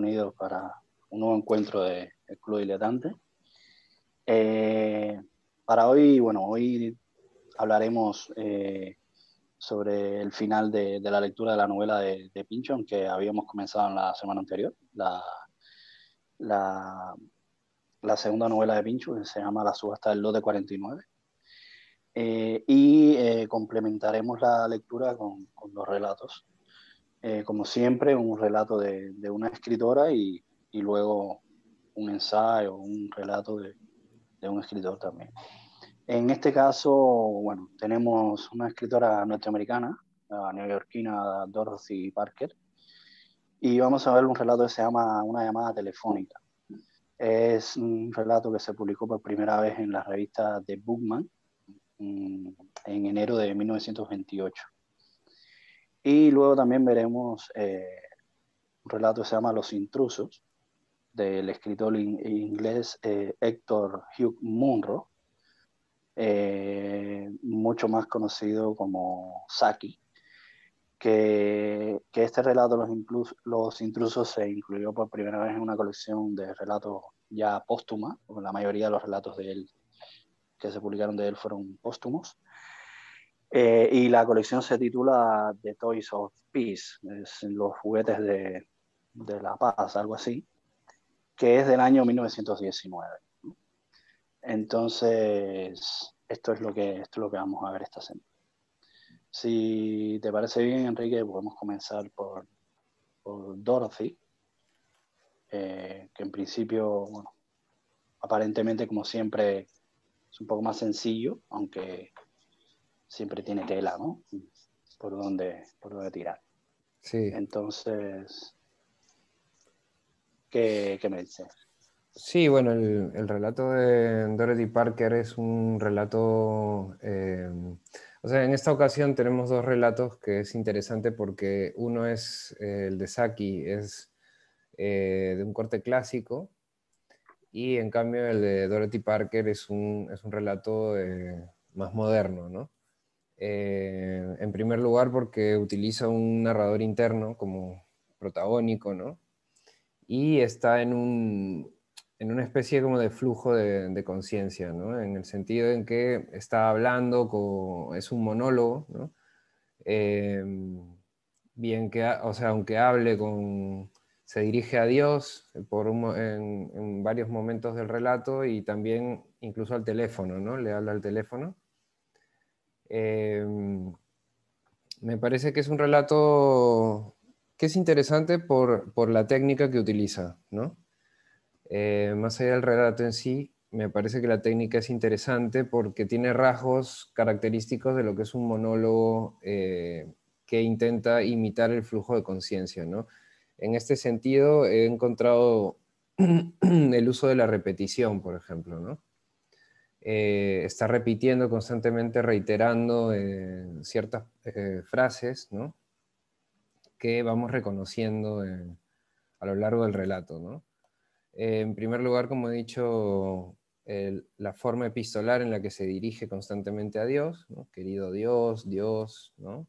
reunidos para un nuevo encuentro del Club Diletante. Eh, para hoy, bueno, hoy hablaremos sobre el final de la lectura de la novela de Pynchon que habíamos comenzado en la semana anterior, la, la segunda novela de Pynchon, que se llama La subasta del lote 49. Complementaremos la lectura con los relatos. Como siempre, un relato de una escritora y luego un ensayo, un relato de un escritor también. En este caso, bueno, tenemos una escritora norteamericana, la neoyorquina Dorothy Parker, y vamos a ver un relato que se llama Una llamada telefónica. Es un relato que se publicó por primera vez en la revista The Bookman en enero de 1928. Y luego también veremos un relato que se llama Los intrusos, del escritor inglés Héctor Hugh Munro, mucho más conocido como Saki, que este relato, Los intrusos, se incluyó por primera vez en una colección de relatos ya póstuma, porque la mayoría de los relatos de él que se publicaron de él fueron póstumos. Y la colección se titula The Toys of Peace, los juguetes de la paz, algo así, que es del año 1919. Entonces, esto es lo que vamos a ver esta semana. Si te parece bien, Enrique, podemos comenzar por Dorothy, que en principio, bueno, aparentemente, como siempre, es un poco más sencillo, aunque siempre tiene tela, ¿no? Por dónde tirar. Sí, Entonces, ¿qué me dices? sí, bueno, el relato de Dorothy Parker es un relato, o sea, en esta ocasión tenemos dos relatos que es interesante porque uno es el de Saki, es de un corte clásico, y en cambio el de Dorothy Parker es un relato más moderno, ¿no? En primer lugar porque utiliza un narrador interno como protagónico, ¿no? Y está en una especie como de flujo de conciencia, ¿no? En el sentido en que está hablando, es un monólogo, ¿no? Eh, bien que, o sea, aunque hable se dirige a Dios en varios momentos del relato y también incluso al teléfono, ¿no? Le habla al teléfono. Eh, Me parece que es un relato que es interesante por la técnica que utiliza, ¿no? Más allá del relato en sí, me parece que la técnica es interesante porque tiene rasgos característicos de lo que es un monólogo que intenta imitar el flujo de conciencia, ¿no? En este sentido, he encontrado el uso de la repetición, por ejemplo, ¿no? Está repitiendo constantemente, reiterando ciertas frases, ¿no? Que vamos reconociendo a lo largo del relato, ¿no? En primer lugar, como he dicho, la forma epistolar en la que se dirige constantemente a Dios, ¿no? Querido Dios, Dios, ¿no?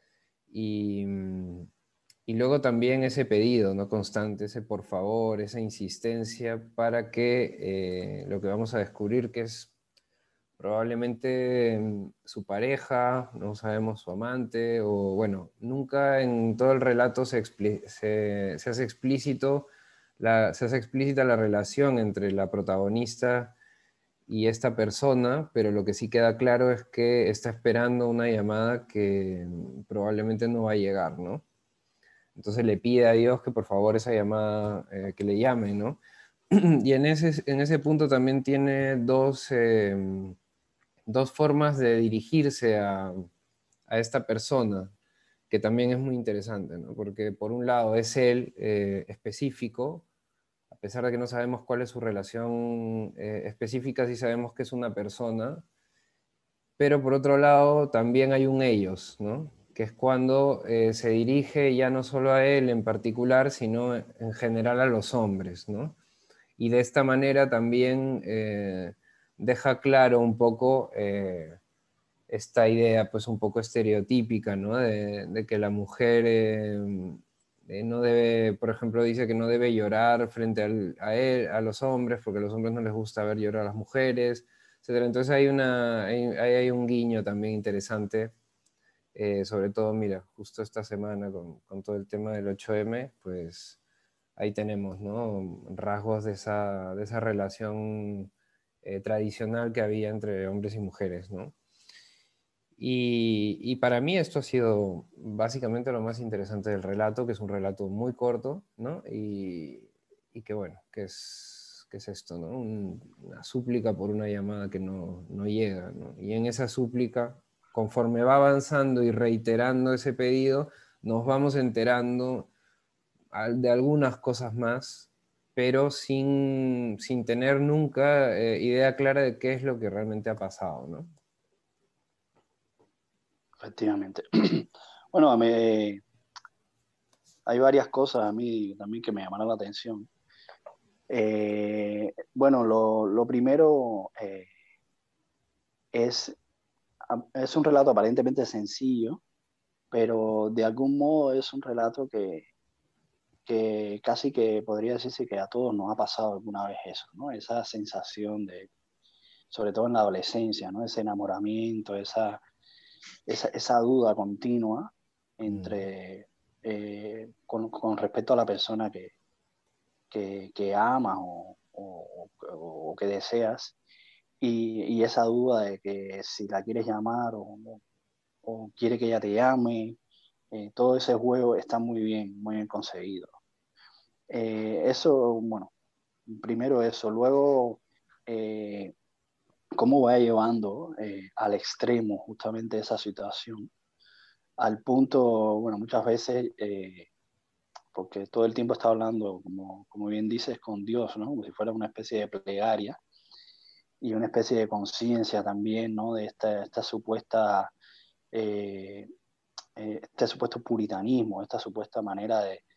Y, y luego también ese pedido, ¿no? Constante, ese por favor, esa insistencia para que lo que vamos a descubrir que es probablemente su pareja, no sabemos su amante, o bueno, nunca en todo el relato se hace explícito se hace explícita la relación entre la protagonista y esta persona, pero lo que sí queda claro es que está esperando una llamada que probablemente no va a llegar, ¿no? Entonces le pide a Dios que por favor esa llamada, que le llame, ¿no? Y en ese punto también tiene dos formas de dirigirse a esta persona, que también es muy interesante, ¿no? Porque por un lado es él específico, a pesar de que no sabemos cuál es su relación específica, sí sabemos que es una persona, pero por otro lado también hay un ellos, ¿no? Que es cuando se dirige ya no solo a él en particular, sino en general a los hombres, ¿no? Y de esta manera también deja claro un poco esta idea pues un poco estereotípica, ¿no? De que la mujer no debe, por ejemplo, dice que no debe llorar frente a los hombres, porque a los hombres no les gusta ver llorar a las mujeres, etcétera. Entonces hay un guiño también interesante, sobre todo, mira, justo esta semana con todo el tema del 8M, pues ahí tenemos, ¿no? Rasgos de esa relación tradicional que había entre hombres y mujeres, ¿no? Y para mí esto ha sido básicamente lo más interesante del relato, que es un relato muy corto, ¿no? Y que bueno, que es esto, ¿no? Una súplica por una llamada que no llega, ¿no? Y en esa súplica, conforme va avanzando y reiterando ese pedido, nos vamos enterando de algunas cosas más, pero sin tener nunca idea clara de qué es lo que realmente ha pasado, ¿no? Efectivamente. Bueno, hay varias cosas a mí también que me llamaron la atención. Bueno, lo primero es, es un relato aparentemente sencillo, pero de algún modo es un relato que casi que podría decirse que a todos nos ha pasado alguna vez eso, ¿no? Esa sensación de, sobre todo en la adolescencia, ¿no? Ese enamoramiento, esa duda continua Mm. entre, con respecto a la persona que amas o que deseas, y esa duda de que si la quieres llamar o quiere que ella te llame, todo ese juego está muy bien conseguido. Eso, bueno, primero eso, luego eh, cómo va llevando al extremo justamente esa situación, al punto, bueno, muchas veces, porque todo el tiempo está hablando, como bien dices, con Dios, ¿no? Como si fuera una especie de plegaria y una especie de conciencia también, ¿no? De esta supuesta, eh, este supuesto puritanismo, esta supuesta manera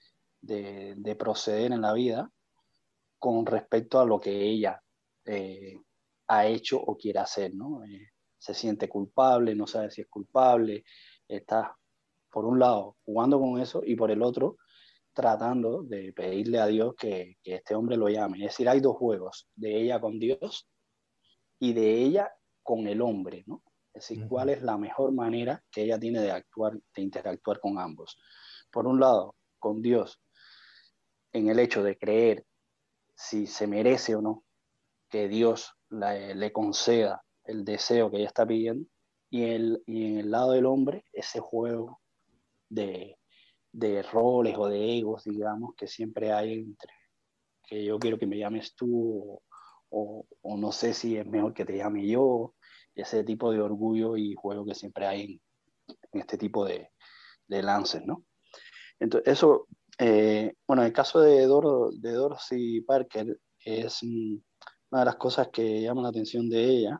de proceder en la vida con respecto a lo que ella eh, ha hecho o quiere hacer, ¿no? Se siente culpable, no sabe si es culpable, está por un lado jugando con eso y por el otro tratando de pedirle a Dios que este hombre lo llame. Es decir, hay dos juegos, de ella con Dios y de ella con el hombre, ¿no? Es decir, cuál Ujú. es la mejor manera que ella tiene de actuar, de interactuar con ambos. Por un lado, con Dios, en el hecho de creer si se merece o no que Dios le conceda el deseo que ella está pidiendo, y en el lado del hombre, ese juego de, de roles o de egos, digamos, que siempre hay entre que yo quiero que me llames tú o no sé si es mejor que te llame yo, ese tipo de orgullo y juego que siempre hay en este tipo de lances, ¿no? Entonces, eso, bueno, en el caso de Dorothy Parker, es una de las cosas que llama la atención de ella,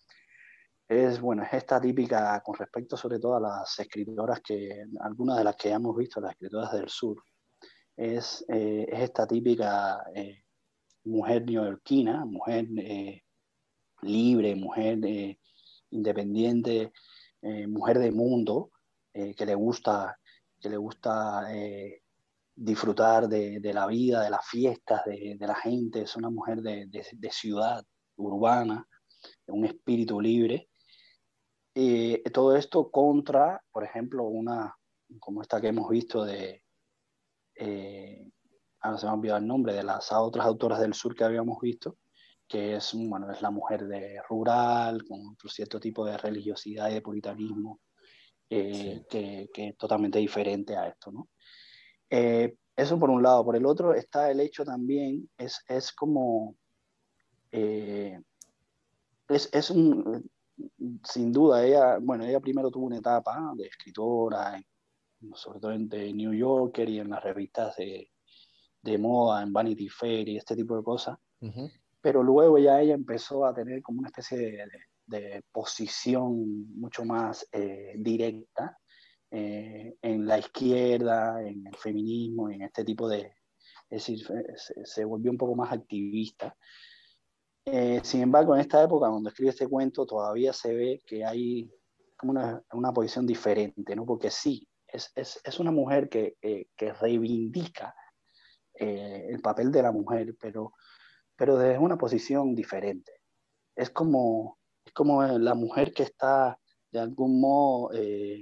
es, bueno, es esta típica, con respecto sobre todo a las escritoras que, algunas de las que ya hemos visto, las escritoras del sur, es esta típica mujer neoyorquina, mujer libre, mujer independiente, mujer de mundo, que que le gusta disfrutar de la vida, de las fiestas, de la gente. Es una mujer de ciudad, urbana, de un espíritu libre. Todo esto contra, por ejemplo, una como esta que hemos visto eh, ahora se me ha olvidado el nombre, de las otras autoras del sur que habíamos visto, que es, bueno, es la mujer de rural, con otro cierto tipo de religiosidad y de puritanismo, Sí. que es totalmente diferente a esto, ¿no? Eso por un lado. Por el otro está el hecho también, es como, eh, es un, sin duda, ella, bueno, ella primero tuvo una etapa de escritora, sobre todo en The New Yorker y en las revistas de moda, en Vanity Fair y este tipo de cosas, Ujú. pero luego ya ella empezó a tener como una especie de posición mucho más directa en la izquierda, en el feminismo, en este tipo de... Es decir, se volvió un poco más activista. Sin embargo, en esta época, cuando escribe este cuento, todavía se ve que hay como una posición diferente, ¿no? Porque sí, es una mujer que reivindica el papel de la mujer, pero desde una posición diferente. Es como la mujer que está de algún modo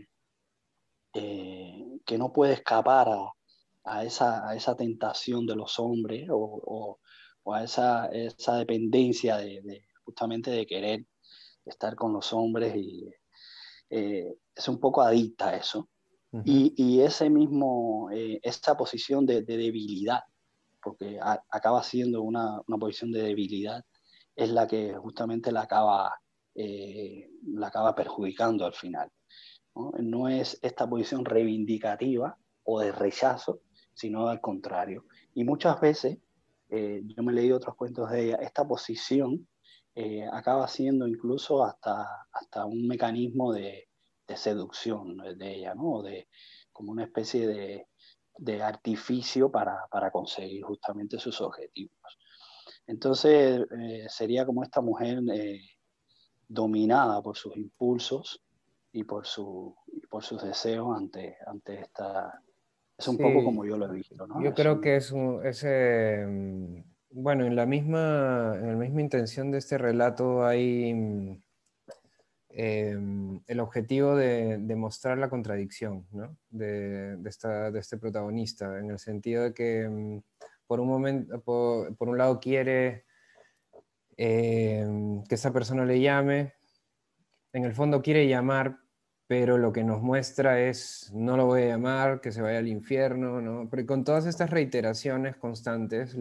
que no puede escapar a esa tentación de los hombres o a esa dependencia justamente de querer estar con los hombres y es un poco adicta a eso. Ujú. Y ese mismo, esa posición de debilidad, porque acaba siendo una posición de debilidad, es la que justamente la acaba perjudicando al final. ¿No? No es esta posición reivindicativa o de rechazo, sino al contrario. Y muchas veces, yo me he leído otros cuentos de ella, esta posición acaba siendo incluso hasta un mecanismo de seducción de ella, ¿no? Como una especie de artificio para conseguir justamente sus objetivos. Entonces, sería como esta mujer dominada por sus impulsos y por sus deseos ante esta... Es un poco como Sí, yo lo he visto, ¿no? yo creo que bueno, en la misma intención de este relato hay el objetivo de mostrar la contradicción, ¿no? De este protagonista, en el sentido de que por un momento, por un lado quiere que esa persona le llame, en el fondo quiere llamar, pero lo que nos muestra es, no lo voy a llamar, que se vaya al infierno, ¿no? Pero con todas estas reiteraciones constantes,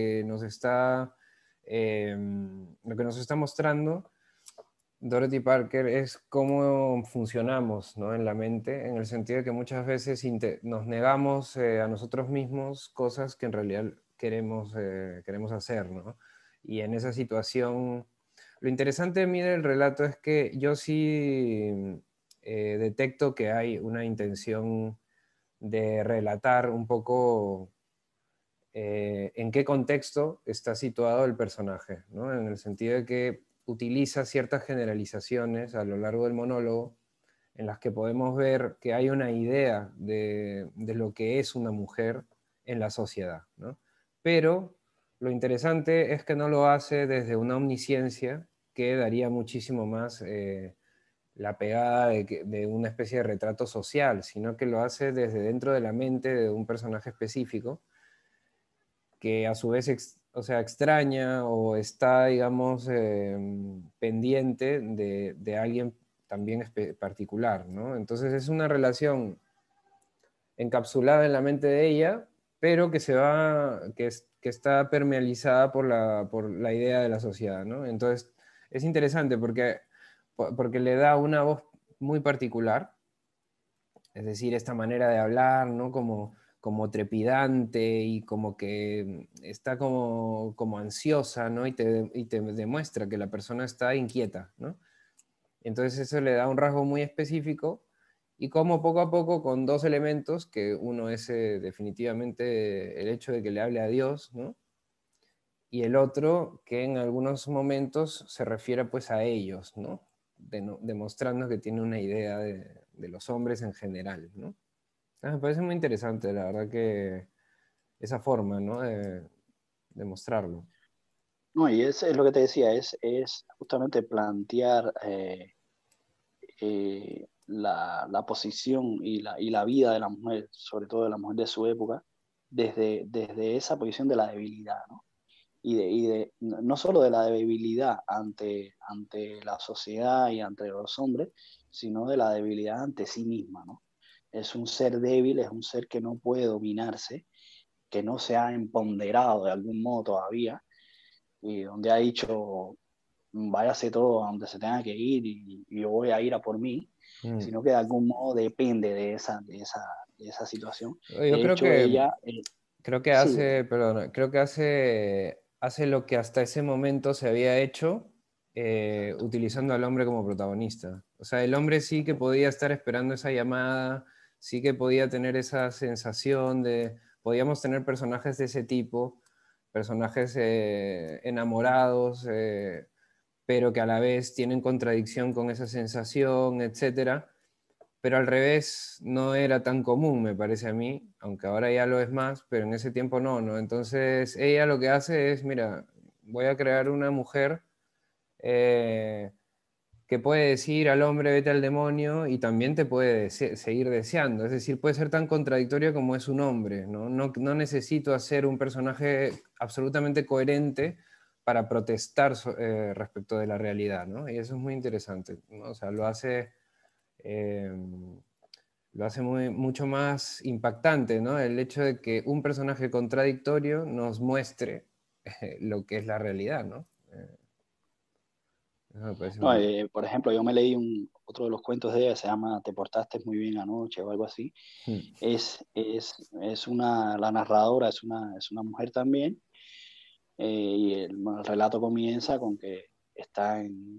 lo que nos está mostrando Dorothy Parker es cómo funcionamos, ¿no? En la mente, en el sentido de que muchas veces nos negamos a nosotros mismos cosas que en realidad queremos hacer, ¿no? Y en esa situación, lo interesante de mí del relato es que yo sí detecto que hay una intención de relatar un poco en qué contexto está situado el personaje, ¿no? En el sentido de que utiliza ciertas generalizaciones a lo largo del monólogo en las que podemos ver que hay una idea de lo que es una mujer en la sociedad, ¿no? Pero lo interesante es que no lo hace desde una omnisciencia que daría muchísimo más la pegada de una especie de retrato social, sino que lo hace desde dentro de la mente de un personaje específico que a su vez o sea, extraña o está, digamos, pendiente de alguien también particular, ¿no? Entonces es una relación encapsulada en la mente de ella, pero que está permealizada por la idea de la sociedad, ¿no? Entonces es interesante porque le da una voz muy particular, es decir, esta manera de hablar, ¿no? Como trepidante y como que está como ansiosa, ¿no? Y te demuestra que la persona está inquieta, ¿no? Entonces eso le da un rasgo muy específico y como poco a poco con dos elementos, que uno es definitivamente el hecho de que le hable a Dios, ¿no? Y el otro que en algunos momentos se refiere pues a ellos, ¿no? Demostrando que tiene una idea de los hombres en general, ¿no? Me parece muy interesante, la verdad que esa forma, ¿no? De mostrarlo. No, y es lo que te decía, es justamente plantear la posición y la vida de la mujer, sobre todo de la mujer de su época, desde esa posición de la debilidad, ¿no? No solo de la debilidad ante la sociedad y ante los hombres, sino de la debilidad ante sí misma, ¿no? Es un ser débil, es un ser que no puede dominarse, que no se ha empoderado de algún modo todavía, y donde ha dicho, váyase todo a donde se tenga que ir y yo voy a ir a por mí, Mm. sino que de algún modo depende de esa situación. Yo De creo hecho, que, ella, creo que sí, perdona, creo que hace lo que hasta ese momento se había hecho exacto. utilizando al hombre como protagonista. O sea, el hombre sí que podía estar esperando esa llamada, sí que podía tener esa sensación podíamos tener personajes de ese tipo, personajes enamorados, pero que a la vez tienen contradicción con esa sensación, etcétera. pero al revés no era tan común, me parece a mí, aunque ahora ya lo es más, pero en ese tiempo no, ¿no? Entonces ella lo que hace es, mira, voy a crear una mujer eh, que puede decir al hombre vete al demonio y también te puede seguir deseando. Es decir, puede ser tan contradictoria como es un hombre, ¿no? No necesito hacer un personaje absolutamente coherente para protestar respecto de la realidad, ¿no? Y eso es muy interesante, ¿no? O sea, eh, lo hace mucho más impactante, ¿no? El hecho de que un personaje contradictorio nos muestre lo que es la realidad, ¿no? Eso me parece No, muy... por ejemplo, yo me leí otro de los cuentos de ella, se llama Te portaste muy bien anoche o algo así. Hmm. La narradora es una mujer también, y el relato comienza con que está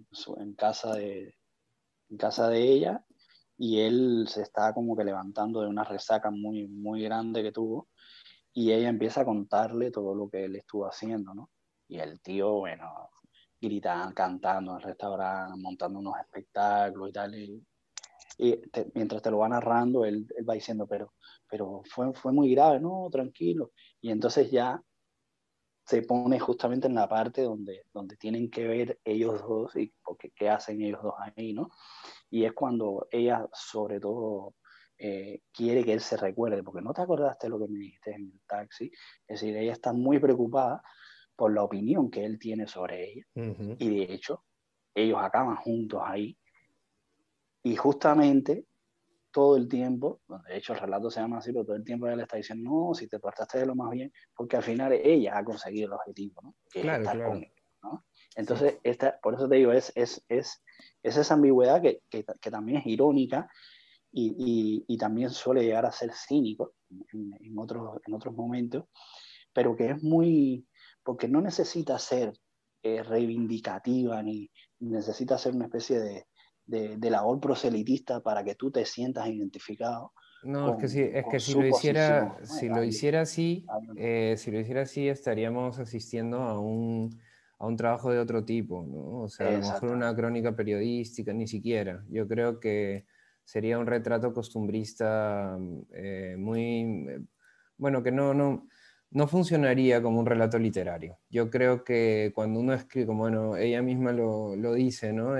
en casa de ella, y él se está como que levantando de una resaca muy, muy grande que tuvo, y ella empieza a contarle todo lo que él estuvo haciendo, ¿no? Y el tío, bueno, gritando, cantando en el restaurante, montando unos espectáculos y tal, mientras te lo va narrando, él va diciendo, pero fue muy grave, no, tranquilo. Y entonces ya se pone justamente en la parte donde tienen que ver ellos dos y porque qué hacen ellos dos ahí, ¿no? Y es cuando ella, sobre todo, quiere que él se recuerde, porque no te acordaste lo que me dijiste en el taxi. Es decir, ella está muy preocupada por la opinión que él tiene sobre ella. Ujú. Y de hecho, ellos acaban juntos ahí. Y justamente todo el tiempo, bueno, de hecho el relato se llama así, pero todo el tiempo ella le está diciendo, no, si te portaste de lo más bien, porque al final ella ha conseguido el objetivo, ¿no? Que es Claro, estar con claro. él, ¿no? Sí. Entonces, por eso te digo, es esa ambigüedad que también es irónica y también suele llegar a ser cínico en otros momentos, pero que es muy, porque no necesita ser reivindicativa ni necesita ser una especie de labor proselitista para que tú te sientas identificado No, es que sí, es con que su posición, ¿no? si lo hiciera así, Hay una- si lo hiciera así, estaríamos asistiendo a un trabajo de otro tipo, ¿no? O sea, a lo mejor una Exactamente. crónica periodística, ni siquiera. Yo creo que sería un retrato costumbrista muy, bueno, que no funcionaría como un relato literario. Yo creo que cuando uno escribe, como bueno, ella misma lo dice, ¿no?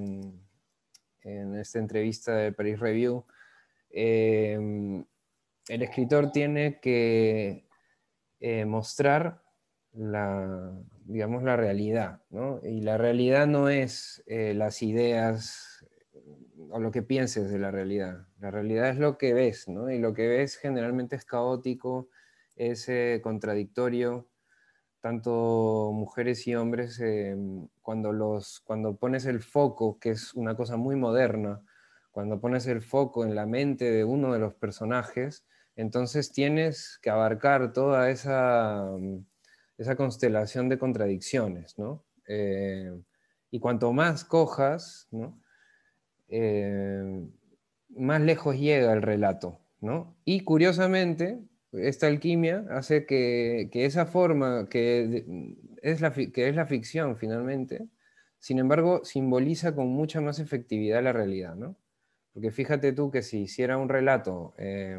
En esta entrevista de Paris Review, eh, el escritor tiene que mostrar digamos, la realidad, ¿no? Y la realidad no es las ideas o lo que pienses de la realidad. La realidad es lo que ves, ¿no? Y lo que ves generalmente es caótico, es contradictorio. Tanto mujeres y hombres, cuando pones el foco, que es una cosa muy moderna, cuando pones el foco en la mente de uno de los personajes, entonces tienes que abarcar toda esa constelación de contradicciones, ¿no? Y cuanto más cojas, ¿no? Eh, más lejos llega el relato, ¿no? Y curiosamente, esta alquimia hace que esa forma que es la ficción finalmente, sin embargo, simboliza con mucha más efectividad la realidad, ¿no? Porque fíjate tú que si hiciera un relato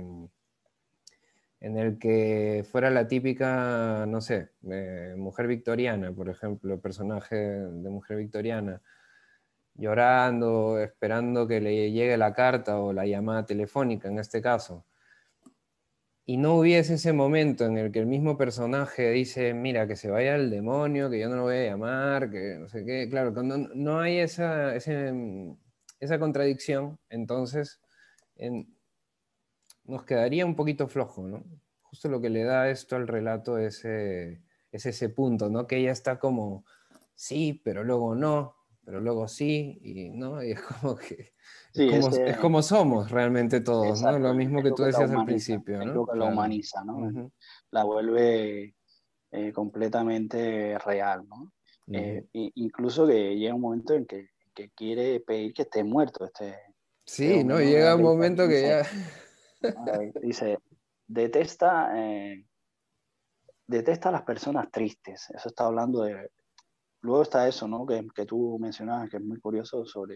en el que fuera la típica, no sé, mujer victoriana, por ejemplo, personaje de mujer victoriana, llorando, esperando que le llegue la carta o la llamada telefónica en este caso, y no hubiese ese momento en el que el mismo personaje dice, mira, que se vaya al demonio, que yo no lo voy a llamar, que no sé qué, claro, cuando no hay esa contradicción, entonces en- nos quedaría un poquito flojo, ¿no? Justo lo que le da esto al relato es ese punto, ¿no? Que ella está como, sí, pero luego no, pero luego sí, y, ¿no? Y es como que, Sí, es como es- somos realmente todos, ¿no? exacto, Lo mismo es que lo tú que la decías al humaniza, principio, es ¿no? lo que la Claro. humaniza, ¿no? Ujú, La vuelve completamente real, ¿no? ujú. Incluso que llega un momento en que quiere pedir que esté muerto este Sí, hombre, ¿no? ¿no? Llega Ella un le momento que dice, ya... dice, detesta, detesta a las personas tristes. Eso está hablando de... Luego está eso, ¿no? Que tú mencionabas, que es muy curioso sobre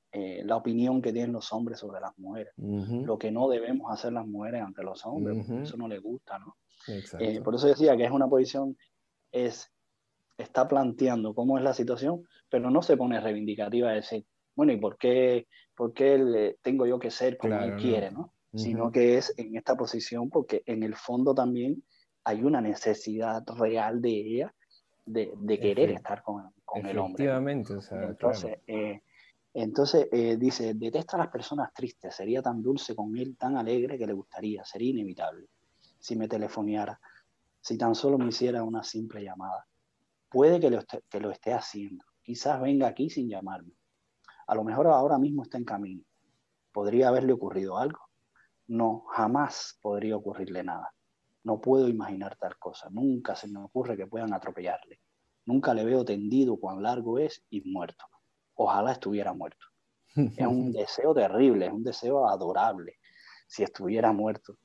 la opinión que tienen los hombres sobre las mujeres, lo que no debemos hacer las mujeres ante los hombres, porque eso no les gusta, ¿no? Exacto. Por eso decía que es una posición, está planteando cómo es la situación, pero no se pone reivindicativa de decir, bueno, ¿y por qué tengo yo que ser como él Claro, quiere, no. ¿no? Sino que es en esta posición porque en el fondo también hay una necesidad real de ella de querer estar con el hombre, ¿no? Efectivamente, o Y sea, claro. entonces, dice, detesta a las personas tristes, sería tan dulce con él, tan alegre que le gustaría, sería inevitable si me telefoneara, si tan solo me hiciera una simple llamada. Puede que lo esté haciendo, quizás venga aquí sin llamarme, a lo mejor ahora mismo está en camino, ¿podría haberle ocurrido algo? No, jamás podría ocurrirle nada. No puedo imaginar tal cosa, nunca se me ocurre que puedan atropellarle. Nunca le veo tendido cuán largo es y muerto. Ojalá estuviera muerto. Es un deseo terrible, es un deseo adorable. Si estuviera muerto,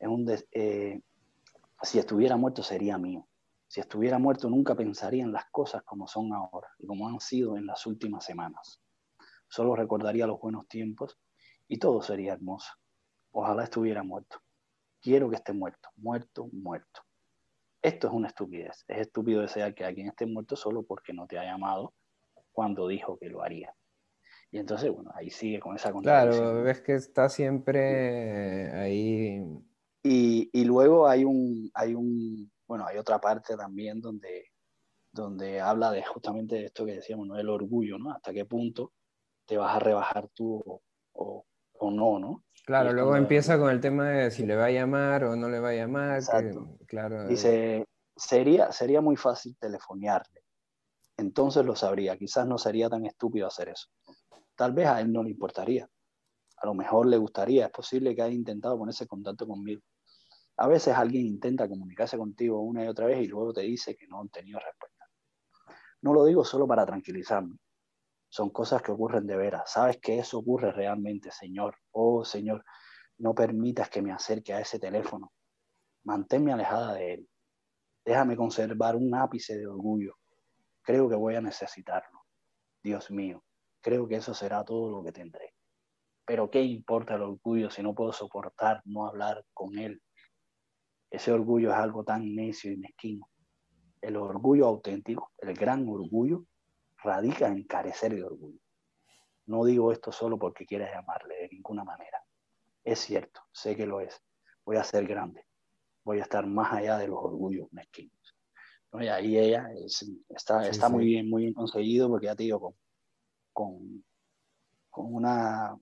si estuviera muerto sería mío. Si estuviera muerto nunca pensaría en las cosas como son ahora y como han sido en las últimas semanas. Solo recordaría los buenos tiempos y todo sería hermoso. Ojalá estuviera muerto. Quiero que esté muerto, muerto, muerto. Esto es una estupidez. Es estúpido desear que alguien esté muerto solo porque no te ha llamado cuando dijo que lo haría. Y entonces, bueno, ahí sigue con esa contradicción, Claro, ¿no? ves que está siempre ahí. Y luego bueno, hay otra parte también donde habla de justamente de esto que decíamos, ¿no? El orgullo, ¿no? Hasta qué punto te vas a rebajar tú o no, ¿no? Y Claro, es luego cuando empieza con el tema de si le va a llamar o no le va a llamar, que exacto. claro, Dice, sería muy fácil telefonearle. Entonces lo sabría. Quizás no sería tan estúpido hacer eso. Tal vez a él no le importaría. A lo mejor le gustaría. Es posible que haya intentado ponerse en contacto conmigo. A veces alguien intenta comunicarse contigo una y otra vez y luego te dice que no han tenido respuesta. No lo digo solo para tranquilizarme. Son cosas que ocurren de veras. Sabes que eso ocurre realmente, Señor. Oh, Señor, no permitas que me acerque a ese teléfono. Manténme alejada de él. Déjame conservar un ápice de orgullo. Creo que voy a necesitarlo. Dios mío, creo que eso será todo lo que tendré. Pero ¿qué importa el orgullo si no puedo soportar no hablar con él? Ese orgullo es algo tan necio y mezquino. El orgullo auténtico, el gran orgullo, radica en carecer de orgullo. No digo esto solo porque quieras llamarle, de ninguna manera. Es cierto, sé que lo es. Voy a ser grande. Voy a estar más allá de los orgullos mezquinos. ¿No? Y ahí ella sí, está sí. muy bien conseguido porque ya te digo, con, con una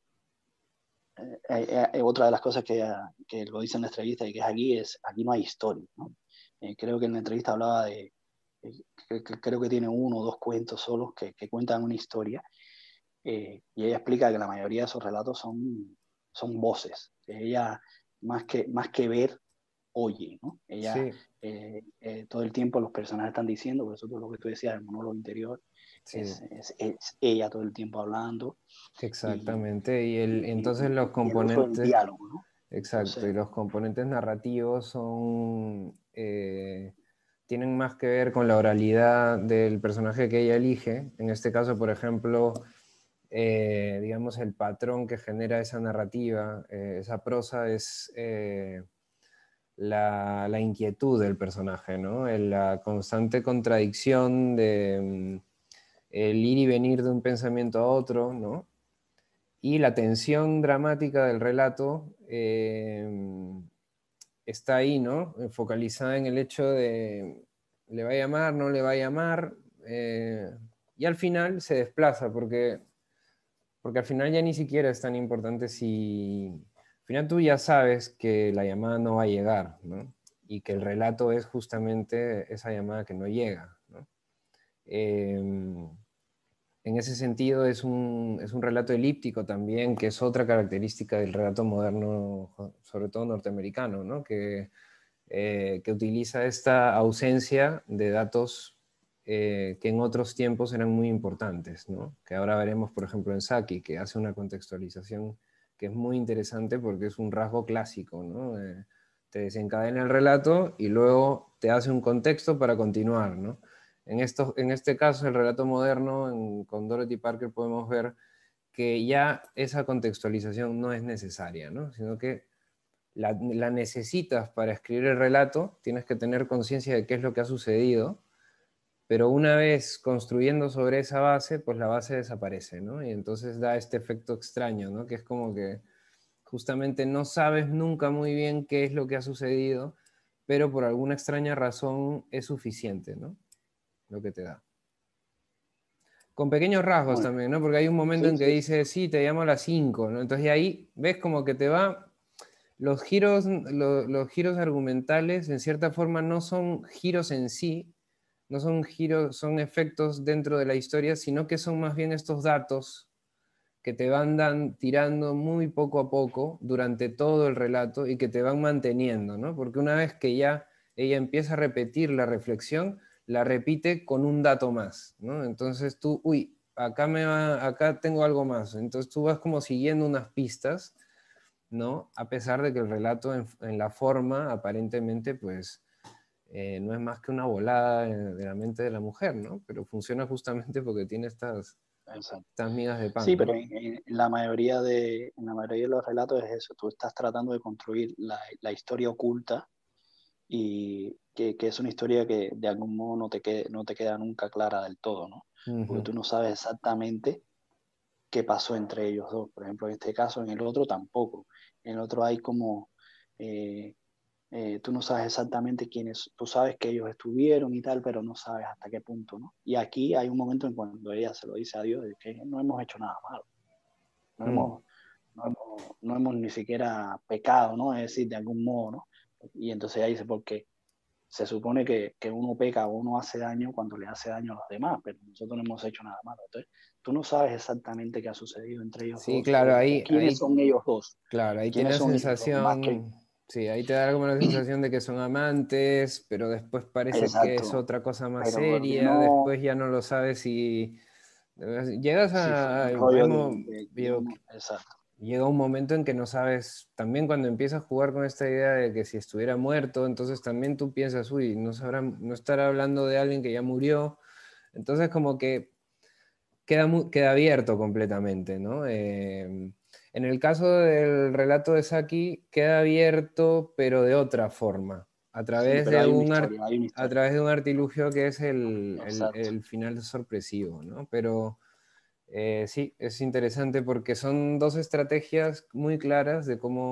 otra de las cosas que lo dice en la entrevista y que es aquí no hay historia, ¿no? Creo que en la entrevista hablaba creo que tiene uno o dos cuentos solos que cuentan una historia, y ella explica que la mayoría de esos relatos son voces, que ella más que ver, oye, ¿no? Ella Sí, todo el tiempo los personajes están diciendo, por eso todo lo que tú decías, el monólogo interior, sí, es ella todo el tiempo hablando y, exactamente. Entonces los y el uso del componentes, diálogo, ¿no? exacto, y Entonces, los componentes narrativos tienen más que ver con la oralidad del personaje que ella elige. En este caso, por ejemplo, digamos, el patrón que genera esa narrativa, esa prosa, es la inquietud del personaje, ¿no? La constante contradicción de el ir y venir de un pensamiento a otro, ¿no? Y la tensión dramática del relato está ahí, ¿no? Focalizada en el hecho de le va a llamar, no le va a llamar, y al final se desplaza, porque al final ya ni siquiera es tan importante si... Al final tú ya sabes que la llamada no va a llegar, ¿no? Y que el relato es justamente esa llamada que no llega, ¿no? En ese sentido es un relato elíptico también, que es otra característica del relato moderno, sobre todo norteamericano, ¿no? Que utiliza esta ausencia de datos que en otros tiempos eran muy importantes, ¿no? Que ahora veremos, por ejemplo, en Saki, que hace una contextualización que es muy interesante porque es un rasgo clásico, ¿no? Te desencadena el relato y luego te hace un contexto para continuar, ¿no? En este caso, el relato moderno, con Dorothy Parker podemos ver que ya esa contextualización no es necesaria, ¿no? Sino que la necesitas para escribir el relato, tienes que tener conciencia de qué es lo que ha sucedido, pero una vez construyendo sobre esa base, pues la base desaparece, ¿no? Y entonces da este efecto extraño, ¿no? Que es como que justamente no sabes nunca muy bien qué es lo que ha sucedido, pero por alguna extraña razón es suficiente, ¿no? Lo que te da. Con pequeños rasgos Muy también, ¿no? Porque hay un momento bien. en que Sí, sí, dice, sí, te llamo a las 5, ¿no? Entonces y ahí ves como que te va. Los giros argumentales, en cierta forma, no son giros en sí, no son giros, son efectos dentro de la historia, sino que son más bien estos datos que te van tirando muy poco a poco durante todo el relato y que te van manteniendo, ¿no? Porque una vez que ya ella empieza a repetir la reflexión, la repite con un dato más, ¿no? Entonces tú, uy, acá tengo algo más. Entonces tú vas como siguiendo unas pistas, ¿no? A pesar de que el relato en la forma, aparentemente, pues no es más que una volada de la mente de la mujer, ¿no? Pero funciona justamente porque tiene exacto. estas migas de Sí, pan, pero ¿no? en la mayoría de los relatos es eso. Tú estás tratando de construir la historia oculta y que es una historia que de algún modo no te queda nunca clara del todo, ¿no? Porque Ujú. tú no sabes exactamente qué pasó entre ellos dos. Por ejemplo, en este caso, en el otro tampoco. En el otro hay como, eh, tú no sabes exactamente quiénes, tú sabes que ellos estuvieron y tal, pero no sabes hasta qué punto, ¿no? Y aquí hay un momento en cuando ella se lo dice a Dios de que no hemos hecho nada malo, no Mm. hemos, no hemos ni siquiera pecado, ¿no? Es decir, de algún modo, ¿no? Y entonces ella dice, porque se supone que uno peca o uno hace daño cuando le hace daño a los demás, pero nosotros no hemos hecho nada malo. Entonces, tú no sabes exactamente qué ha sucedido entre ellos Sí, dos claro, o quiénes son ellos dos. claro, ahí tiene ¿Quiénes la son ellos dos? Más que... sensación, sí, ahí te da como la sensación de que son amantes, pero después parece que es Exacto, otra cosa más pero que seria, no, después ya no lo sabes si llegas si fue a... un rollo exacto, llega un momento en que no sabes, también cuando empiezas a jugar con esta idea de que si estuviera muerto, entonces también tú piensas, uy, no estará hablando de alguien que ya murió, entonces como que queda abierto completamente, ¿no? En el caso del relato de Saki, queda abierto, pero de otra forma, sí, pero hay una a historia, través de un artilugio que es exacto. el final sorpresivo, ¿no? Pero sí, es interesante porque son dos estrategias muy claras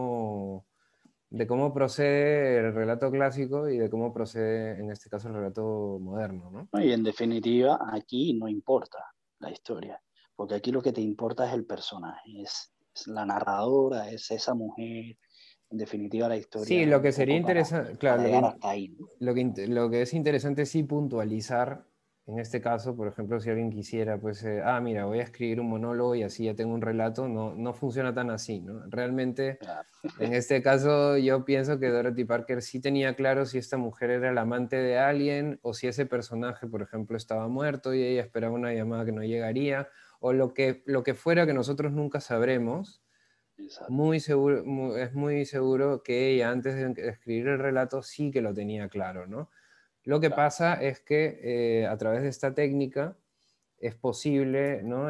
de cómo procede el relato clásico y de cómo procede, en este caso, el relato moderno, ¿no? ¿No? Y en definitiva, aquí no importa la historia, porque aquí lo que te importa es el personaje, es la narradora, es esa mujer, en definitiva la Sí, historia es lo un que sería poco interesante, claro, para llegar hasta ahí, ¿no? lo que es interesante es sí puntualizar, en este caso, por ejemplo, si alguien quisiera, pues, mira, voy a escribir un monólogo y así ya tengo un relato, no funciona tan así, ¿no? Realmente, Claro. en este caso, yo pienso que Dorothy Parker sí tenía claro si esta mujer era la amante de alguien o si ese personaje, por ejemplo, estaba muerto y ella esperaba una llamada que no llegaría, o lo que fuera que nosotros nunca sabremos. Exacto. Muy seguro, es muy seguro que ella antes de escribir el relato sí que lo tenía claro, ¿no? Lo que Claro. pasa es que a través de esta técnica es posible, ¿no?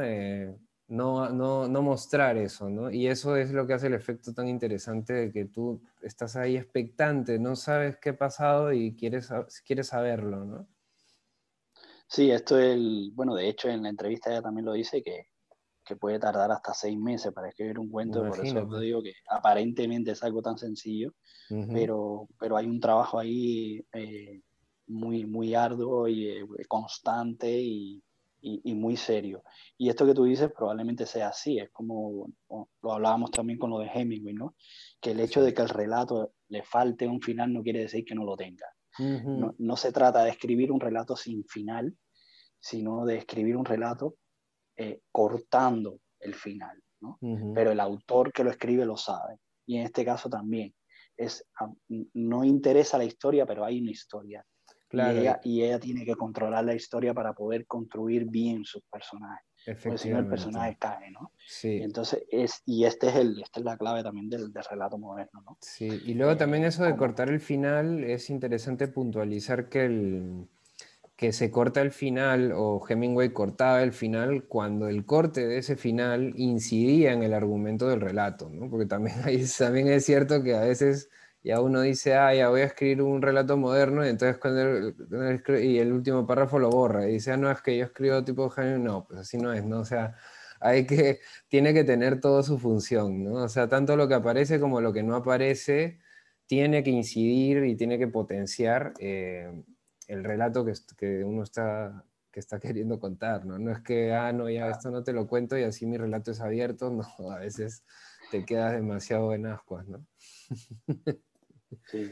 No mostrar eso, ¿no? Y eso es lo que hace el efecto tan interesante de que tú estás ahí expectante, no sabes qué ha pasado y quieres saberlo, ¿no? Sí, esto es bueno, de hecho en la entrevista ella también lo dice que puede tardar hasta 6 meses para escribir un cuento, por eso Imagínate. digo que aparentemente es algo tan sencillo, Ujú. pero hay un trabajo ahí muy arduo y constante y muy serio. Y esto que tú dices probablemente sea así, es como lo hablábamos también con lo de Hemingway, ¿no? Que el hecho Sí. de que el relato le falte un final no quiere decir que no lo tenga. Ujú. No se trata de escribir un relato sin final, sino de escribir un relato cortando el final, ¿no? Ujú. Pero el autor que lo escribe lo sabe. Y en este caso también. No interesa la historia, pero hay una historia. Claro, Y ella tiene que controlar la historia para poder construir bien sus personajes. Porque si no, el efectivamente. personaje cae, ¿no? Y Sí. entonces, esta es la clave también del relato moderno, ¿no? Sí, y luego también eso de Como, cortar el final es interesante puntualizar que que se corta el final, o Hemingway cortaba el final cuando el corte de ese final incidía en el argumento del relato, ¿no? Porque también, también es cierto que a veces ya uno dice, ah, ya voy a escribir un relato moderno, y entonces y el último párrafo lo borra, y dice, ah, no, es que yo escribo tipo Hemingway, no, pues así no es, ¿no? O sea, tiene que tener todo su función, ¿no? O sea, tanto lo que aparece como lo que no aparece tiene que incidir y tiene que potenciar el relato que uno está queriendo contar, ¿no? No es que, ah, no, ya esto no te lo cuento y así mi relato es abierto, no, a veces te quedas demasiado en ascuas, ¿no? Sí.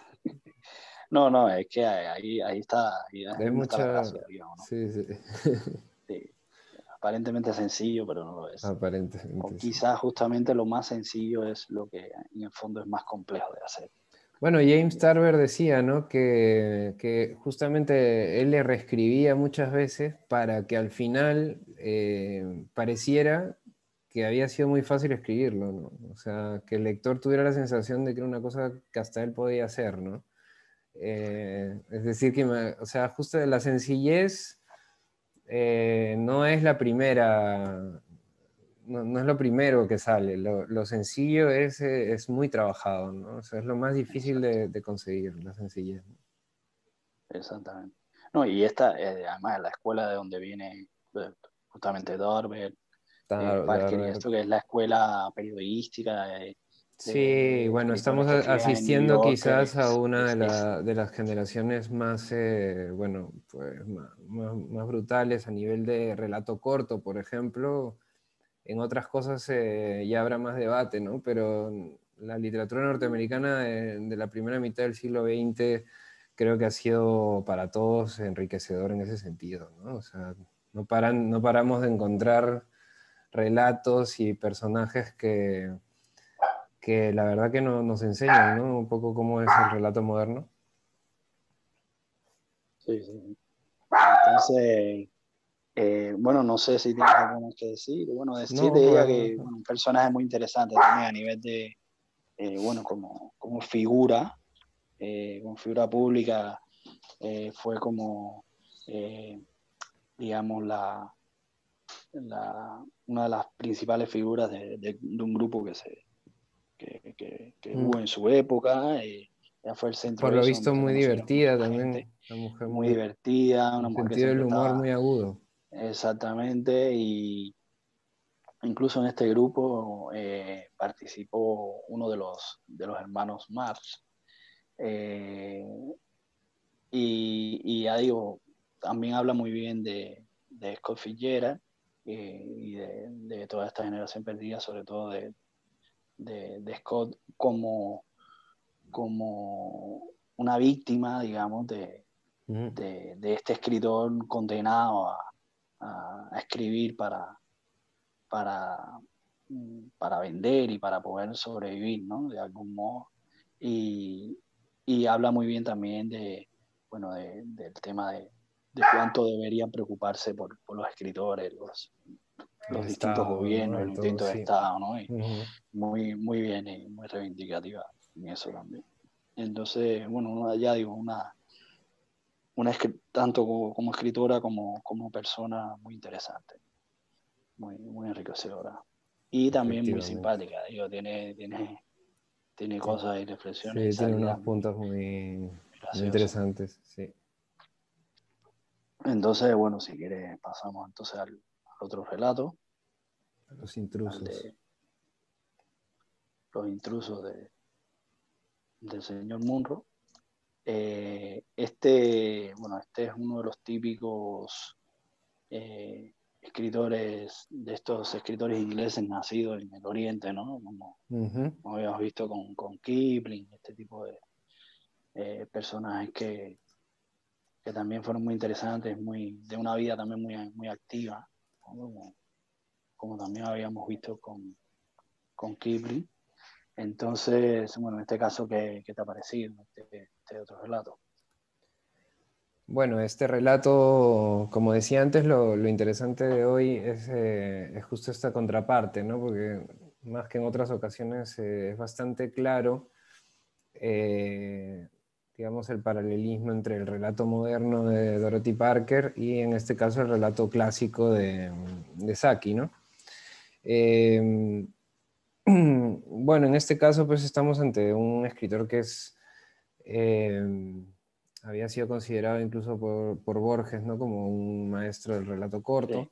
No, no, es que ahí está, ahí es Hay donde está la mucha... gracia, digamos, ¿no? Sí, sí. Sí, aparentemente sencillo, pero no lo es. O Aparentemente, sí. quizás justamente lo más sencillo es lo que en el fondo es más complejo de hacer. Bueno, James Tarver decía, ¿no? Que justamente él le reescribía muchas veces para que al final pareciera que había sido muy fácil escribirlo, ¿no? O sea, que el lector tuviera la sensación de que era una cosa que hasta él podía hacer, ¿no? Es decir, o sea, justo de la sencillez no es la primera, no es lo primero que sale, lo sencillo es muy trabajado, ¿no? O sea, es lo más difícil Exacto, de conseguir, la sencillez, ¿no? exactamente. No, y esta, además, la escuela de donde viene justamente Dorber, Parker y Darber. esto, que es la escuela periodística Sí, de bueno, escritores estamos que escribían en New asistiendo York, quizás a una es de las generaciones más, bueno, pues más brutales a nivel de relato corto, por ejemplo. En otras cosas ya habrá más debate, ¿no? Pero la literatura norteamericana de la primera mitad del siglo XX creo que ha sido para todos enriquecedor en ese sentido, ¿no? O sea, no paramos de encontrar relatos y personajes que la verdad que nos enseñan, ¿no? Un poco cómo es el relato moderno. sí, sí. Entonces, bueno, no sé si tienes algo más que decir. Bueno, decir No, de ella bueno, que bueno, un personaje muy interesante también a nivel de, bueno, como figura pública, fue como, eh, digamos, una de las principales figuras de un grupo que mm, hubo en su época. Ya fue el centro por de lo eso, visto donde se muy conocieron divertida mucha gente, también, una mujer muy muy, divertida, una un mujer que sentido del siempre humor estaba muy agudo. exactamente, y incluso en este grupo participó uno de los hermanos Marx. eh, y ya digo, también habla muy bien de Scott Fitzgerald y de toda esta generación perdida, sobre todo de Scott como una víctima, digamos, Mm. de este escritor condenado a escribir para, para vender y para poder sobrevivir, ¿no? De algún modo. Y, y habla muy bien también bueno, del tema de cuánto deberían preocuparse por los escritores, El los distintos Estado, ¿no? gobiernos, De los todo, distintos sí. estados, ¿no? Y Ujú. muy, muy bien y muy reivindicativa en eso también. Entonces, bueno, ya digo, tanto como escritora como persona muy interesante, muy enriquecedora. Y también muy Efectivamente. simpática, digo, tiene Sí, cosas y reflexiones y sí, tiene salidas unos muy, puntos muy, muy muy graciosas. interesantes, sí. Entonces, bueno, si quieres pasamos entonces al otro relato, Los al intrusos. de los intrusos del señor Munro. Este es uno de los típicos escritores, de estos escritores ingleses nacidos en el Oriente, ¿no? Ujú. Como habíamos visto con Kipling, este tipo de personajes que también fueron muy interesantes, de una vida también muy activa, ¿no? Como también habíamos visto con Kipling. Entonces, bueno, en este caso, ¿qué te ha parecido este otro relato? Bueno, este relato, como decía antes, lo interesante de hoy es justo esta contraparte, ¿no? Porque más que en otras ocasiones es bastante claro, eh, digamos, el paralelismo entre el relato moderno de Dorothy Parker y en este caso el relato clásico de Saki, ¿no? Bueno, en este caso pues estamos ante un escritor que es, había sido considerado incluso por Borges, ¿no? Como un maestro del relato corto. Sí.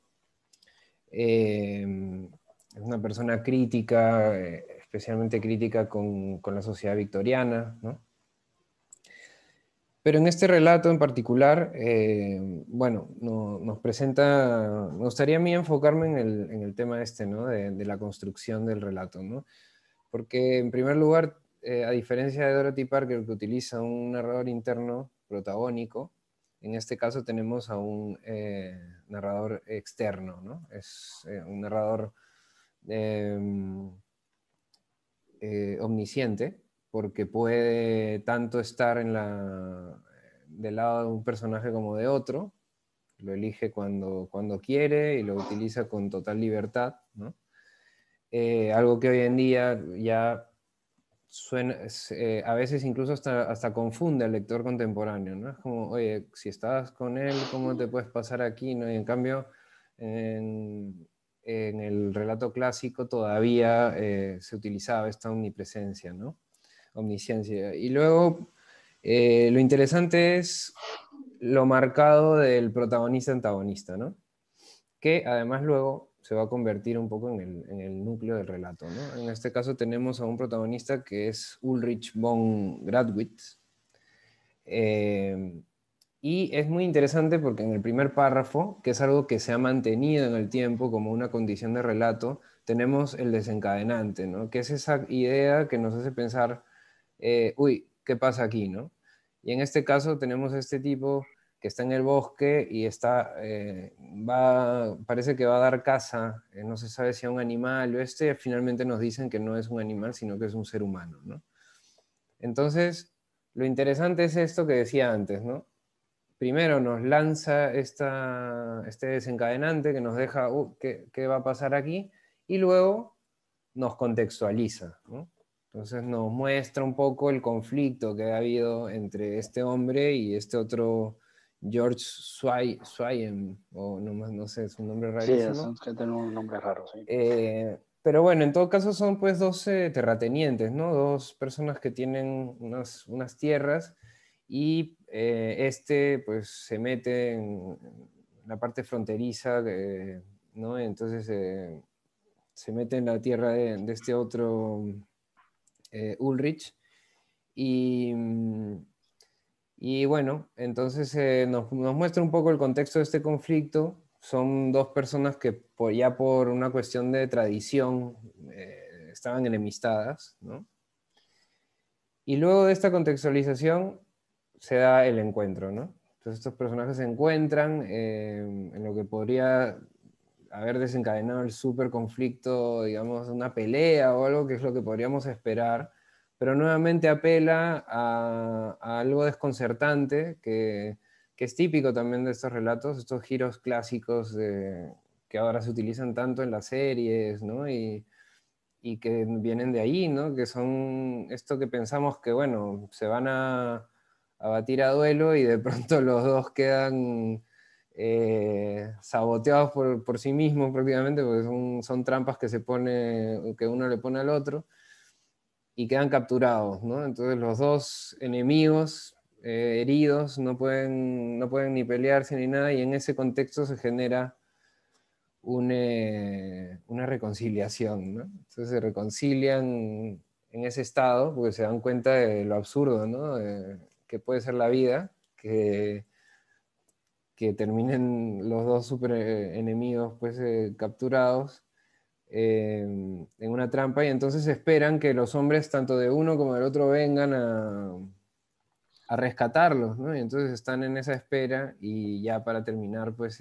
Es una persona crítica, especialmente crítica con la sociedad victoriana, ¿no? Pero en este relato en particular, bueno, nos presenta, me gustaría a mí enfocarme en el tema este, ¿no? De la construcción del relato, ¿no? Porque en primer lugar, a diferencia de Dorothy Parker, que utiliza un narrador interno protagónico, en este caso tenemos a un narrador externo, ¿no? Es un narrador omnisciente, porque puede tanto estar del lado de un personaje como de otro, lo elige cuando quiere y lo utiliza con total libertad, ¿no? Algo que hoy en día ya suena, a veces incluso hasta confunde al lector contemporáneo, ¿no? Es como, oye, si estás con él, ¿cómo te puedes pasar aquí? ¿No? Y en cambio, en el relato clásico todavía se utilizaba esta omnipresencia, ¿no? Omnisciencia. Y luego, lo interesante es lo marcado del protagonista-antagonista, ¿no? Que además luego se va a convertir un poco en el núcleo del relato, ¿no? En este caso tenemos a un protagonista que es Ulrich von Gradwitz, eh, y es muy interesante porque en el primer párrafo, que es algo que se ha mantenido en el tiempo como una condición de relato, tenemos el desencadenante, ¿no? Que es esa idea que nos hace pensar, uy, ¿qué pasa aquí, no? Y en este caso tenemos a este tipo que está en el bosque y parece que va a dar caza, no se sabe si a un animal o finalmente nos dicen que no es un animal, sino que es un ser humano, ¿no? Entonces, lo interesante es esto que decía antes, ¿no? Primero nos lanza este desencadenante que nos deja, ¿qué va a pasar aquí? Y luego nos contextualiza, ¿no? Entonces nos muestra un poco el conflicto que ha habido entre este hombre y este otro George Swayem, o no sé, es un nombre Sí, rarísimo. eso es que tiene un nombre raro, sí. Pero bueno, en todo caso son pues dos terratenientes, ¿no? Dos personas que tienen unas tierras y pues se mete en la parte fronteriza, ¿no? Entonces se mete en la tierra de este otro Ulrich y, y bueno, entonces nos muestra un poco el contexto de este conflicto. Son dos personas que ya por una cuestión de tradición estaban enemistadas, ¿no? Y luego de esta contextualización se da el encuentro, ¿no? Entonces estos personajes se encuentran en lo que podría haber desencadenado el super conflicto, digamos, una pelea o algo que es lo que podríamos esperar, pero nuevamente apela a algo desconcertante que es típico también de estos relatos, estos giros clásicos que ahora se utilizan tanto en las series, ¿no? Y que vienen de ahí, ¿no? Que son esto que pensamos que, bueno, se van a batir a duelo y de pronto los dos quedan saboteados por sí mismos prácticamente, porque son trampas que uno le pone al otro y quedan capturados, ¿no? Entonces los dos enemigos heridos no pueden ni pelearse ni nada y en ese contexto se genera una reconciliación, ¿no? Entonces se reconcilian en ese estado porque se dan cuenta de lo absurdo, ¿no? Que puede ser la vida, que terminen los dos super enemigos pues, capturados en una trampa y entonces esperan que los hombres tanto de uno como del otro vengan a rescatarlos, ¿no? Y entonces están en esa espera y ya para terminar pues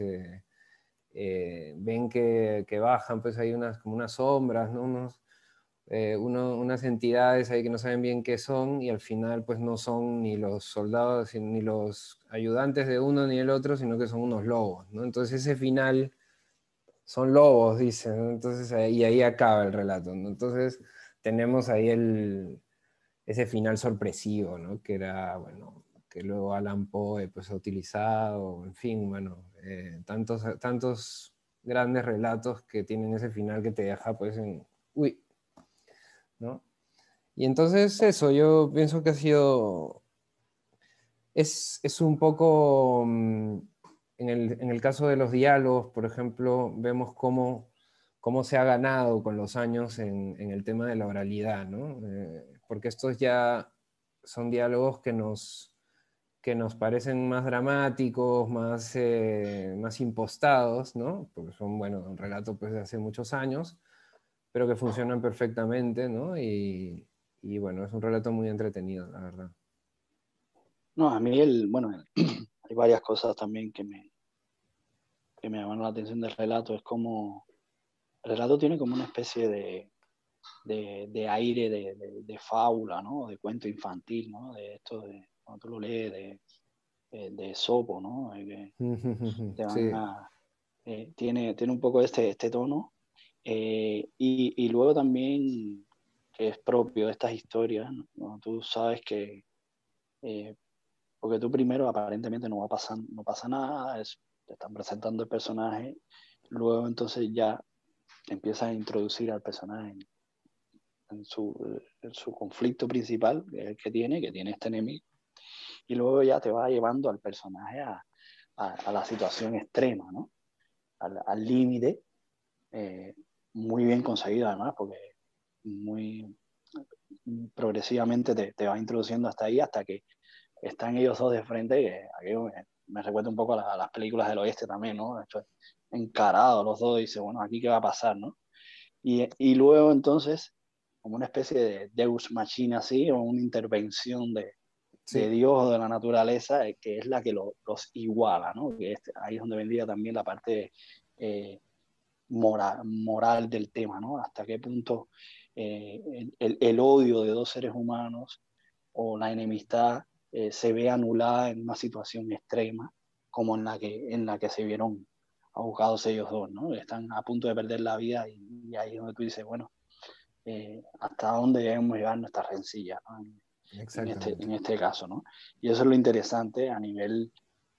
ven que bajan, pues hay como unas sombras, ¿no? Unas entidades ahí que no saben bien qué son y al final pues no son ni los soldados ni los ayudantes de uno ni el otro, sino que son unos lobos, ¿no? Entonces ese final son lobos, dicen, ¿no? Entonces y ahí acaba el relato, ¿no? Entonces tenemos ahí ese final sorpresivo, ¿no? Que era, bueno, que luego Alan Poe pues, ha utilizado, en fin, bueno, tantos grandes relatos que tienen ese final que te deja pues en, uy, ¿no? Y entonces eso, yo pienso que ha sido, es un poco, en el caso de los diálogos, por ejemplo, vemos cómo se ha ganado con los años en el tema de la oralidad, ¿no? Porque estos ya son diálogos que nos parecen más dramáticos, más impostados, ¿no? Porque son, bueno, un relato pues, de hace muchos años, pero que funcionan perfectamente, ¿no? Y bueno, es un relato muy entretenido, la verdad. No, a mí bueno, hay varias cosas también que me llaman la atención del relato. Es como, el relato tiene como una especie de aire de fábula, ¿no? De cuento infantil, ¿no? De esto, cuando tú lo lees, de Esopo, ¿no? Que te van Sí, tiene un poco este tono. Y luego también que es propio de estas historias, ¿no? Tú sabes que, eh, porque tú primero aparentemente no pasa nada, te están presentando el personaje, luego entonces ya te empiezas a introducir al personaje en su conflicto principal, que es el que tiene este enemigo, y luego ya te va llevando al personaje a la situación extrema, ¿no? Al límite, eh, muy bien conseguido además, porque muy progresivamente te va introduciendo hasta ahí, hasta que están ellos dos de frente, que aquello me recuerda un poco a las películas del oeste también, ¿no? Esto, encarados los dos, y dice, bueno, aquí qué va a pasar, ¿no? Y luego entonces, como una especie de Deus Machina así, o una intervención de sí, Dios o de la naturaleza, que es la que los iguala, ¿no? Que ahí es donde vendría también la parte moral del tema, ¿no? Hasta qué punto el odio de dos seres humanos o la enemistad se ve anulada en una situación extrema como en la que se vieron abocados ellos dos, ¿no? Están a punto de perder la vida y ahí es donde tú dices, bueno, hasta dónde debemos llevar nuestras rencillas, ¿no? En exactamente. este caso, ¿no? Y eso es lo interesante a nivel,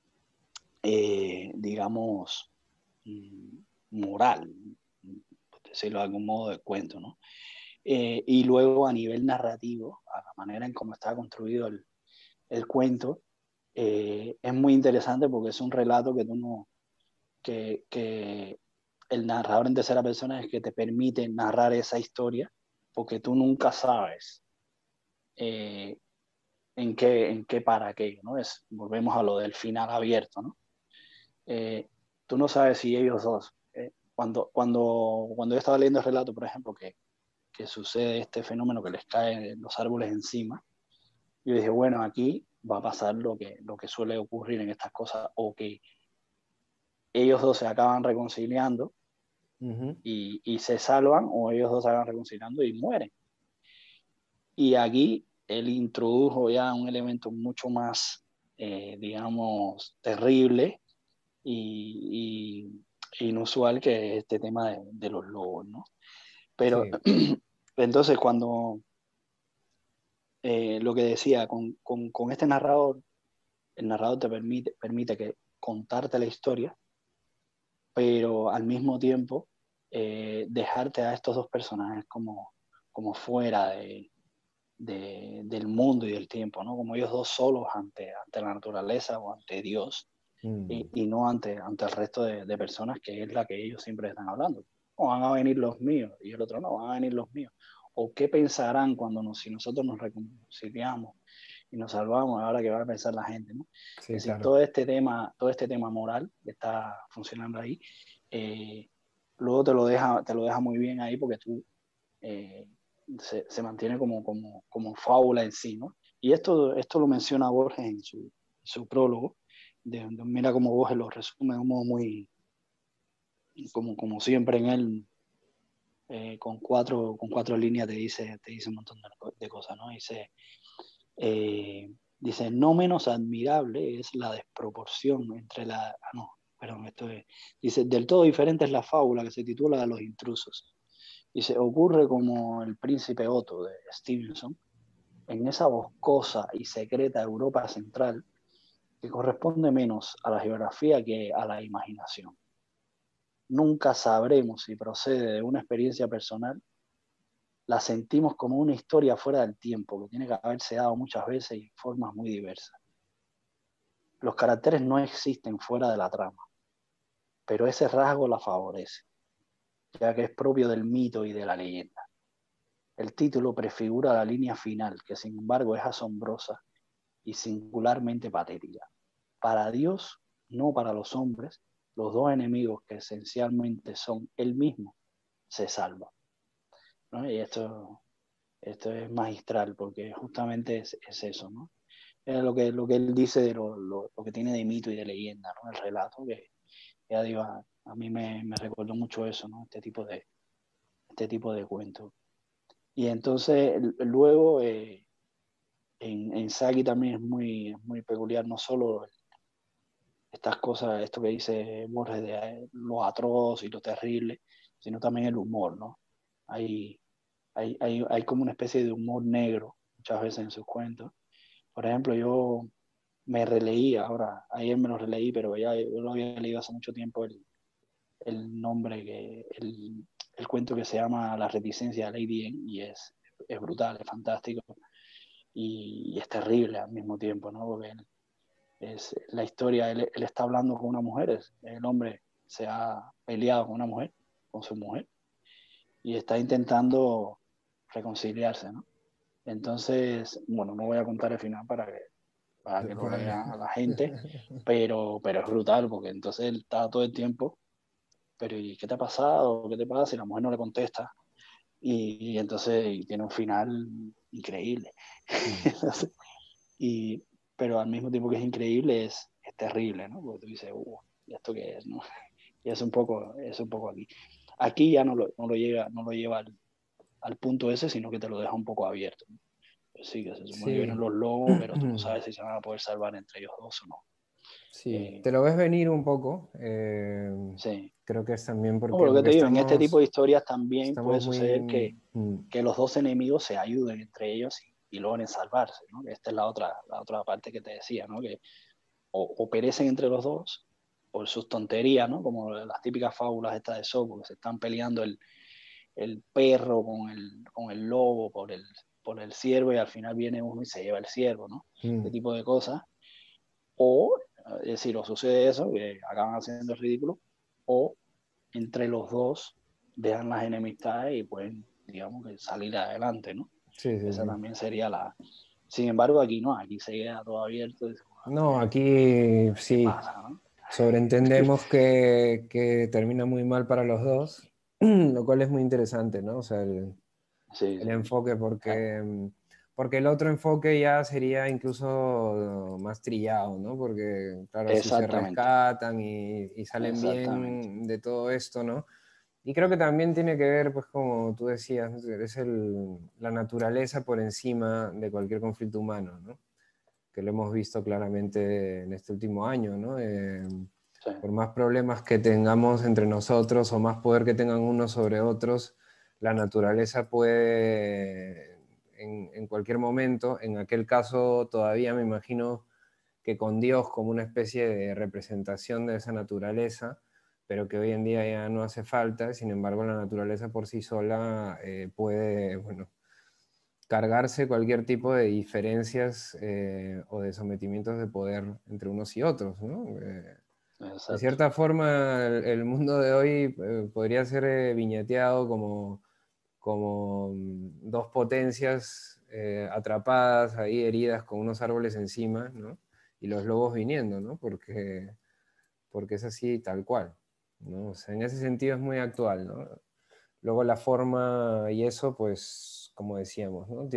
digamos, moral, por decirlo de algún modo, de cuento, ¿no? Y luego a nivel narrativo, a la manera en cómo está construido el cuento, es muy interesante porque es un relato que tú no, que el narrador en tercera persona es que te permite narrar esa historia, porque tú nunca sabes eh, en qué para qué, ¿no? Volvemos a lo del final abierto, ¿no? Eh, Tú no sabes si ellos dos, cuando yo estaba leyendo el relato, por ejemplo, que sucede este fenómeno que les caen los árboles encima, yo dije, bueno, aquí va a pasar lo que suele ocurrir en estas cosas, o que ellos dos se acaban reconciliando Ujú. y se salvan, o ellos dos se acaban reconciliando y mueren. Y aquí él introdujo ya un elemento mucho más, digamos, terrible y inusual, que es este tema de los lobos, ¿no? Pero Sí, entonces cuando lo que decía, con este narrador, el narrador te permite que contarte la historia, pero al mismo tiempo dejarte a estos dos personajes como fuera del mundo y del tiempo, ¿no? Como ellos dos solos ante la naturaleza o ante Dios, mm, y no ante el resto de personas, que es la que ellos siempre están hablando. O van a venir los míos, y el otro no, van a venir los míos. O qué pensarán si nosotros nos reconciliamos y nos salvamos, ahora que va a pensar la gente, ¿no? sí, Es decir, claro. todo este tema moral que está funcionando ahí, eh, luego te lo deja muy bien ahí, porque tú eh, se mantiene como fábula en sí, ¿no? Y esto lo menciona Borges en su prólogo, mira cómo Borges lo resume de un modo muy, como siempre en él, con cuatro líneas te dice un montón de cosas, ¿no? Dice, no menos admirable es la desproporción entre no, perdón, dice, del todo diferente es la fábula que se titula Los intrusos. Dice, ocurre como El príncipe Otto de Stevenson, en esa boscosa y secreta Europa central que corresponde menos a la geografía que a la imaginación. Nunca sabremos si procede de una experiencia personal, la sentimos como una historia fuera del tiempo, que tiene que haberse dado muchas veces y en formas muy diversas. Los caracteres no existen fuera de la trama, pero ese rasgo la favorece, ya que es propio del mito y de la leyenda. El título prefigura la línea final, que sin embargo es asombrosa y singularmente patética. Para Dios, no para los hombres, los dos enemigos que esencialmente son Él mismo, se salvan, ¿no? Y esto es magistral, porque justamente es eso, ¿no? Es lo que él dice de lo que tiene de mito y de leyenda, ¿no? El relato, que ya digo, a mí me recordó mucho eso, ¿no? Este tipo de cuentos. Y entonces luego en Saki también es muy peculiar, no solo estas cosas, esto que dice Borges de lo atroz y lo terrible, sino también el humor, ¿no? Hay, hay como una especie de humor negro muchas veces en sus cuentos. Por ejemplo, yo me releí ahora, ayer me lo releí, pero ya yo lo había leído hace mucho tiempo el nombre, el cuento que se llama La reticencia de Lady N, y es brutal, es fantástico y es terrible al mismo tiempo, ¿no? Porque es la historia, él está hablando con una mujer, el hombre se ha peleado con una mujer, con su mujer, y está intentando reconciliarse, ¿no? Entonces, bueno, no voy a contar el final para que lo Vale. lea la gente, pero es brutal, porque entonces él está todo el tiempo, pero ¿y qué te ha pasado? ¿Qué te pasa? Y la mujer no le contesta, y entonces tiene un final increíble. Mm. y, pero al mismo tiempo que es increíble, es terrible, ¿no? Porque tú dices, ¿y esto qué es, no? Y es un poco aquí. Aquí ya no lo lleva al punto ese, sino que te lo deja un poco abierto, ¿no? Pues sí, que se supone que vienen Sí. los lobos, pero tú no sabes si se van a poder salvar entre ellos dos o no. Sí, Eh, te lo ves venir un poco. sí. Creo que es también No, pero lo que porque te digo, en este tipo de historias también puede estamos suceder muy... mm, que los dos enemigos se ayuden entre ellos y logren salvarse, ¿no? Esta es la otra parte que te decía, ¿no? Que o perecen entre los dos por sus tonterías, ¿no? Como las típicas fábulas estas de Sopo, que se están peleando el perro con el lobo por el ciervo, y al final viene uno y se lleva el ciervo, ¿no? Este mm, tipo de cosas. O, es decir, o sucede eso, que acaban haciendo el ridículo, o entre los dos dejan las enemistades y pueden, digamos, que salir adelante, ¿no? sí, sí, Esa sí. también sería la... Sin embargo, aquí no, aquí se queda todo abierto. Y dice, No, aquí ¿qué sí, pasa, no? sobreentendemos que termina muy mal para los dos, lo cual es muy interesante, ¿no? O sea, Sí, el sí. enfoque, porque el otro enfoque ya sería incluso más trillado, ¿no? Porque, claro, si se Exactamente, rescatan y salen exactamente. bien de todo esto, ¿no? Y creo que también tiene que ver, pues como tú decías, ¿no? Es la naturaleza por encima de cualquier conflicto humano, ¿no? Que lo hemos visto claramente en este último año, ¿no? Sí, Por más problemas que tengamos entre nosotros o más poder que tengan unos sobre otros, la naturaleza puede, en cualquier momento, en aquel caso todavía me imagino que con Dios como una especie de representación de esa naturaleza, pero que hoy en día ya no hace falta, sin embargo la naturaleza por sí sola puede, bueno, cargarse cualquier tipo de diferencias o de sometimientos de poder entre unos y otros, ¿no? De exacto. cierta forma, el mundo de hoy podría ser viñeteado como dos potencias atrapadas ahí, heridas con unos árboles encima, ¿no? Y los lobos viniendo, ¿no? Porque es así tal cual, ¿no? O sea, en ese sentido es muy actual, ¿no? Luego la forma y eso, pues, como decíamos, ¿no?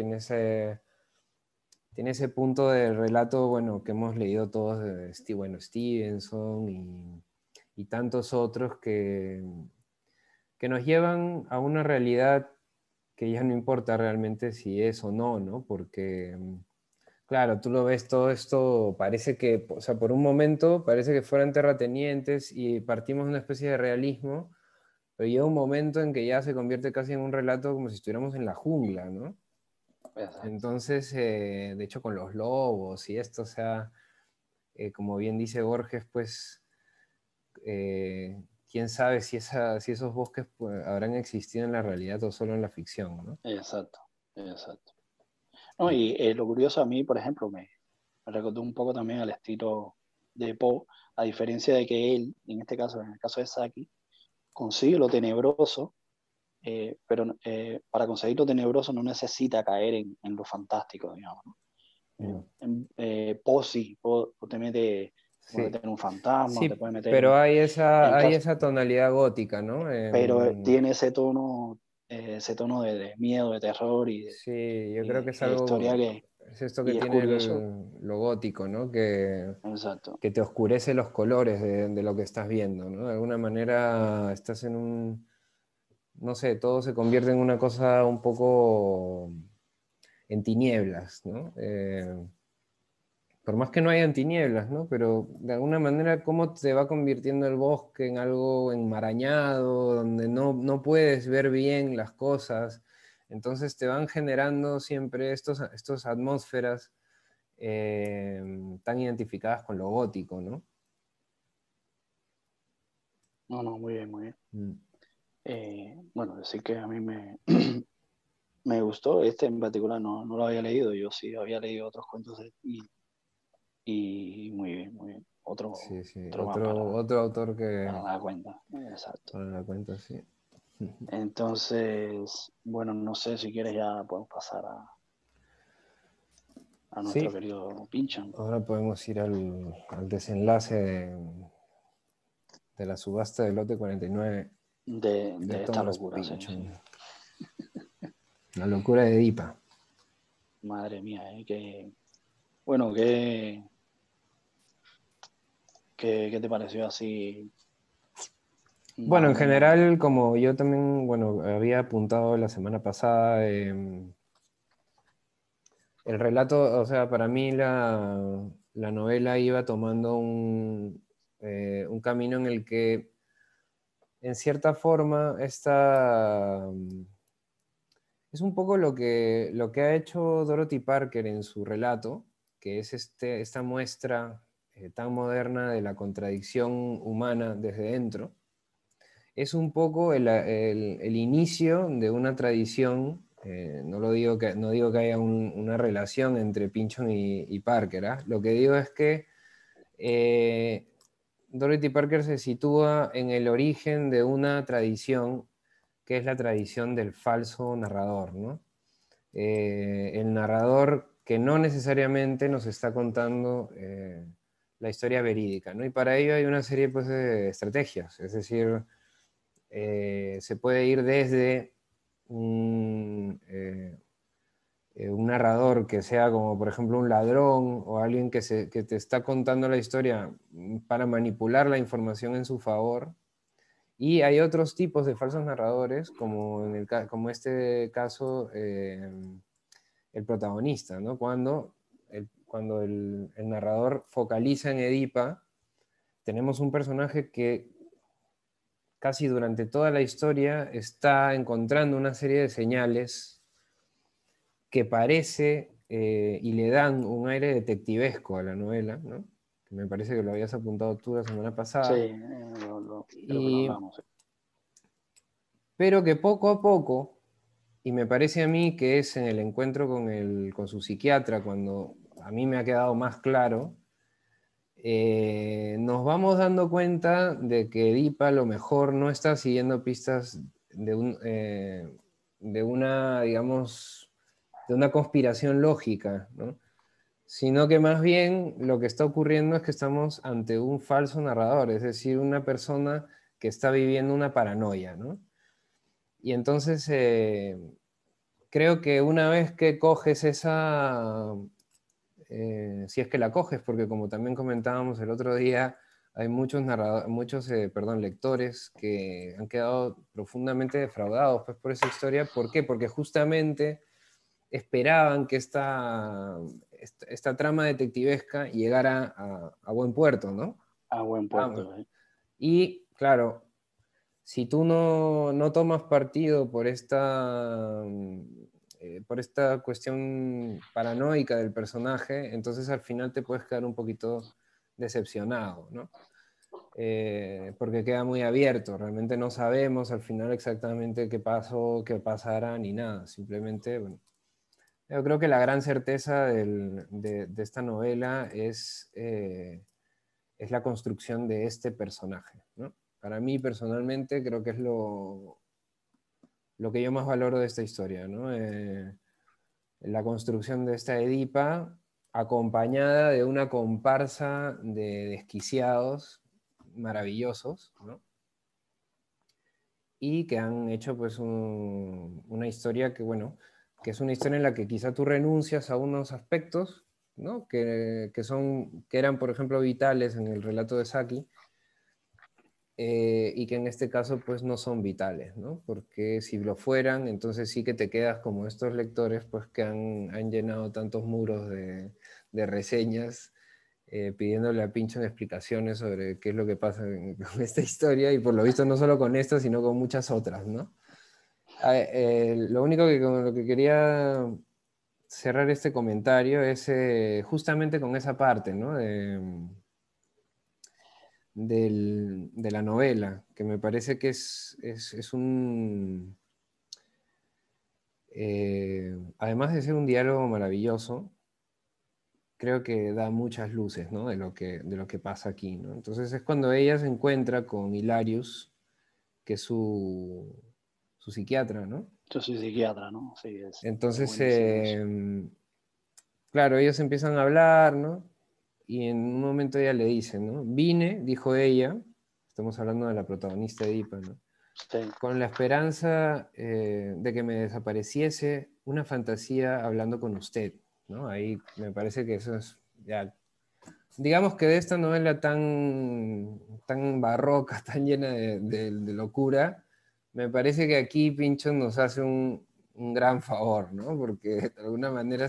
Tiene ese punto del relato, bueno, que hemos leído todos de bueno, Stevenson y tantos otros que nos llevan a una realidad que ya no importa realmente si es o no, ¿no? Porque, claro, tú lo ves todo esto, parece que, o sea, por un momento parece que fueran terratenientes y partimos de una especie de realismo, pero llega un momento en que ya se convierte casi en un relato como si estuviéramos en la jungla, ¿no? exacto. Entonces, de hecho, con los lobos y esto, o sea, como bien dice Borges, pues, quién sabe si esos bosques pues, habrán existido en la realidad o solo en la ficción, ¿no? Exacto, exacto. No, y lo curioso a mí, por ejemplo, me recordó un poco también al estilo de Poe, a diferencia de que él, en este caso, en el caso de Saki, consigue lo tenebroso, pero para conseguir lo tenebroso no necesita caer en lo fantástico, digamos, ¿no? Mm. Poe sí, Poe te puede Sí, meter un fantasma, te sí, puede meter pero en hay caso, esa tonalidad gótica, ¿no? pero tiene ese tono de miedo, de terror Sí, yo y creo que es y de historia algo, es esto que y es tiene curioso, lo gótico, ¿no? exacto. Que te oscurece los colores de lo que estás viendo, ¿no? De alguna manera estás en no sé, todo se convierte en una cosa un poco en tinieblas, ¿no? Por más que no hayan tinieblas, ¿no? Pero de alguna manera, ¿cómo te va convirtiendo el bosque en algo enmarañado, donde no puedes ver bien las cosas? Entonces te van generando siempre estos atmósferas tan identificadas con lo gótico, ¿no? No, no, muy bien, muy bien. Mm. Bueno, decir que a mí me gustó, este en particular no lo había leído, yo sí había leído otros cuentos y muy bien, muy bien. Sí, sí, Otro más otro autor para que dar cuenta. Exacto. para la cuenta, sí. Entonces, bueno, no sé si quieres ya podemos pasar a nuestro Sí, querido Pinchan ahora podemos ir al desenlace de la subasta del lote 49 de de esta Thomas locura, sí, sí. Pynchon. La locura de Edipa. Madre mía, bueno, ¿qué te pareció así, más Bueno, o en menos? general, como yo también, bueno, había apuntado la semana pasada, el relato, o sea, para mí la novela iba tomando un camino en el que, en cierta forma, es un poco lo que ha hecho Dorothy Parker en su relato, que es esta muestra tan moderna de la contradicción humana desde dentro. Es un poco el inicio de una tradición, no digo que haya una relación entre Pynchon y Parker, ¿ah? Lo que digo es que eh, Dorothy Parker se sitúa en el origen de una tradición que es la tradición del falso narrador, ¿no? El narrador que no necesariamente nos está contando la historia verídica, ¿no? Y para ello hay una serie pues, de estrategias, es decir, se puede ir desde un narrador que sea como por ejemplo un ladrón o alguien que te está contando la historia para manipular la información en su favor. Y hay otros tipos de falsos narradores, como, como este caso, el protagonista, ¿no? Cuando el narrador focaliza en Edipa, tenemos un personaje que casi durante toda la historia está encontrando una serie de señales que parece y le dan un aire detectivesco a la novela, ¿no? Que me parece que lo habías apuntado tú la semana Sí, pasada, creo que lo y, hablamos. Sí. pero que poco a poco, y me parece a mí que es en el encuentro con su psiquiatra, cuando a mí me ha quedado más claro, nos vamos dando cuenta de que Edipa a lo mejor no está siguiendo pistas de una, digamos, de una conspiración lógica, ¿no? Sino que más bien lo que está ocurriendo es que estamos ante un falso narrador, es decir, una persona que está viviendo una paranoia, ¿no? Y entonces creo que una vez que coges si es que la coges, porque como también comentábamos el otro día, hay perdón, lectores que han quedado profundamente defraudados pues, por esa historia. ¿Por qué? Porque justamente esperaban que esta trama detectivesca llegara a buen puerto, ¿no? A buen Ah, puerto. Sí. y claro, si tú no tomas partido por por esta cuestión paranoica del personaje, entonces al final te puedes quedar un poquito decepcionado, ¿no? Porque queda muy abierto, realmente no sabemos al final exactamente qué pasó, qué pasará, ni nada, simplemente, bueno, yo creo que la gran certeza de esta novela es la construcción de este personaje, ¿no? Para mí personalmente creo que es lo que yo más valoro de esta historia, ¿no? La construcción de esta Edipa acompañada de una comparsa de desquiciados maravillosos, ¿no? Y que han hecho pues una historia que, bueno, que es una historia en la que quizá tú renuncias a unos aspectos, ¿no? Que eran, por ejemplo, vitales en el relato de Saki, y que en este caso pues no son vitales, ¿no? Porque si lo fueran, entonces sí que te quedas como estos lectores pues que han llenado tantos muros de reseñas pidiéndole a Pinchon explicaciones sobre qué es lo que pasa con esta historia y por lo visto no solo con esta, sino con muchas otras, ¿no? Lo único que con lo que quería cerrar este comentario es justamente con esa parte, ¿no? De la novela, que me parece que es un... además de ser un diálogo maravilloso, creo que da muchas luces, ¿no? De lo que pasa aquí, ¿no? Entonces es cuando ella se encuentra con Hilarius, que es su psiquiatra, ¿no? Yo soy psiquiatra, ¿no? Sí, es Entonces, buenísimo eso. claro, ellos empiezan a hablar, ¿no? Y en un momento ella le dice, ¿no? Vine, dijo ella, estamos hablando de la protagonista de Edipa, ¿no? Sí, Con la esperanza de que me desapareciese una fantasía hablando con usted, ¿no? Ahí me parece que eso es, ya, digamos que de esta novela tan barroca, tan llena de locura, me parece que aquí Pinchon nos hace un gran favor, ¿no? Porque de alguna manera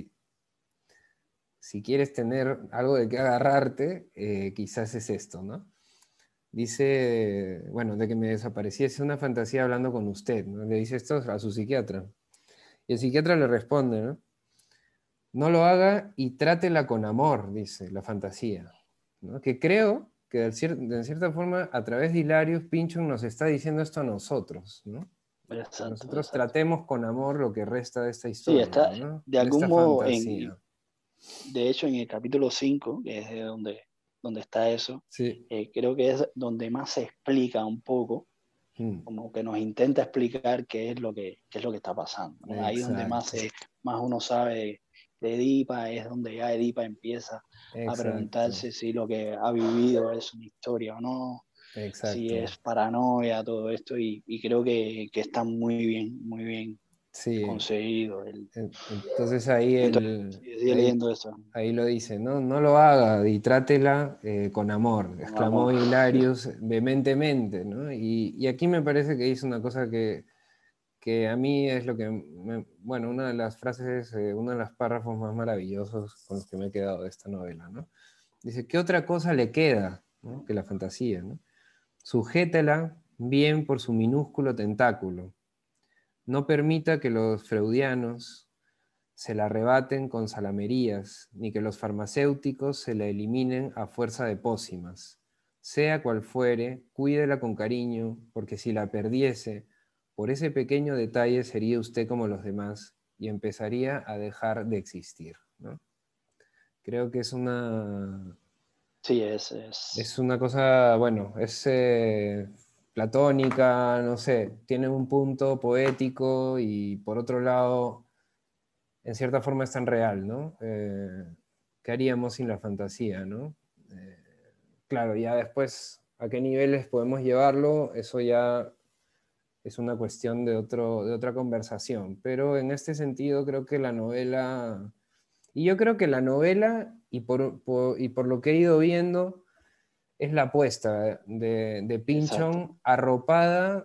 si quieres tener algo de qué agarrarte, quizás es esto, ¿no? Dice, bueno, de que me desapareciese una fantasía hablando con usted, ¿no? Le dice esto a su psiquiatra. Y el psiquiatra le responde, ¿no? No lo haga y trátela con amor, dice la fantasía, ¿no? Que creo que de cierta forma, a través de Hilarius, Pinchon nos está diciendo esto a nosotros, ¿no? Que exacto, nosotros exacto. tratemos con amor lo que resta de esta Sí, historia, está ¿no? de De algún esta modo, fantasía. de hecho, en el capítulo 5 que es de donde está eso, Sí. creo que es donde más se explica un poco, Mm, como que nos intenta explicar qué es lo que está pasando, ¿no? Ahí donde exacto, más uno sabe de Edipa, es donde ya Edipa empieza a exacto, preguntarse si lo que ha vivido es una historia o no, si exacto. es paranoia, todo esto, y creo que está muy bien Sí, conseguido. entonces Entonces, sí, sigue ahí, leyendo eso ahí lo dice, ¿no? No lo haga y trátela con amor, con exclamó amor. Hilarius vehementemente, ¿no? Y aquí me parece que hizo una cosa que a mí es lo que, bueno, una de las frases, uno de los párrafos más maravillosos con los que me he quedado de esta novela, ¿no? Dice, ¿qué otra cosa le queda, ¿no? Que la fantasía, ¿no? Sujétela bien por su minúsculo tentáculo. No permita que los freudianos se la arrebaten con salamerías, ni que los farmacéuticos se la eliminen a fuerza de pócimas. Sea cual fuere, cuídela con cariño, porque si la perdiese, por ese pequeño detalle sería usted como los demás y empezaría a dejar de existir, ¿no? Creo que Sí, es una cosa, bueno, es platónica, no sé, tiene un punto poético y por otro lado en cierta forma es tan real, ¿no? ¿Qué haríamos sin la fantasía, ¿no? Eh, claro, ya después, ¿a qué niveles podemos llevarlo? Eso ya es una cuestión de otra conversación. Pero en este sentido creo que la novela, y yo creo que la novela, y por lo que he ido viendo, es la apuesta de exacto. Pynchon arropada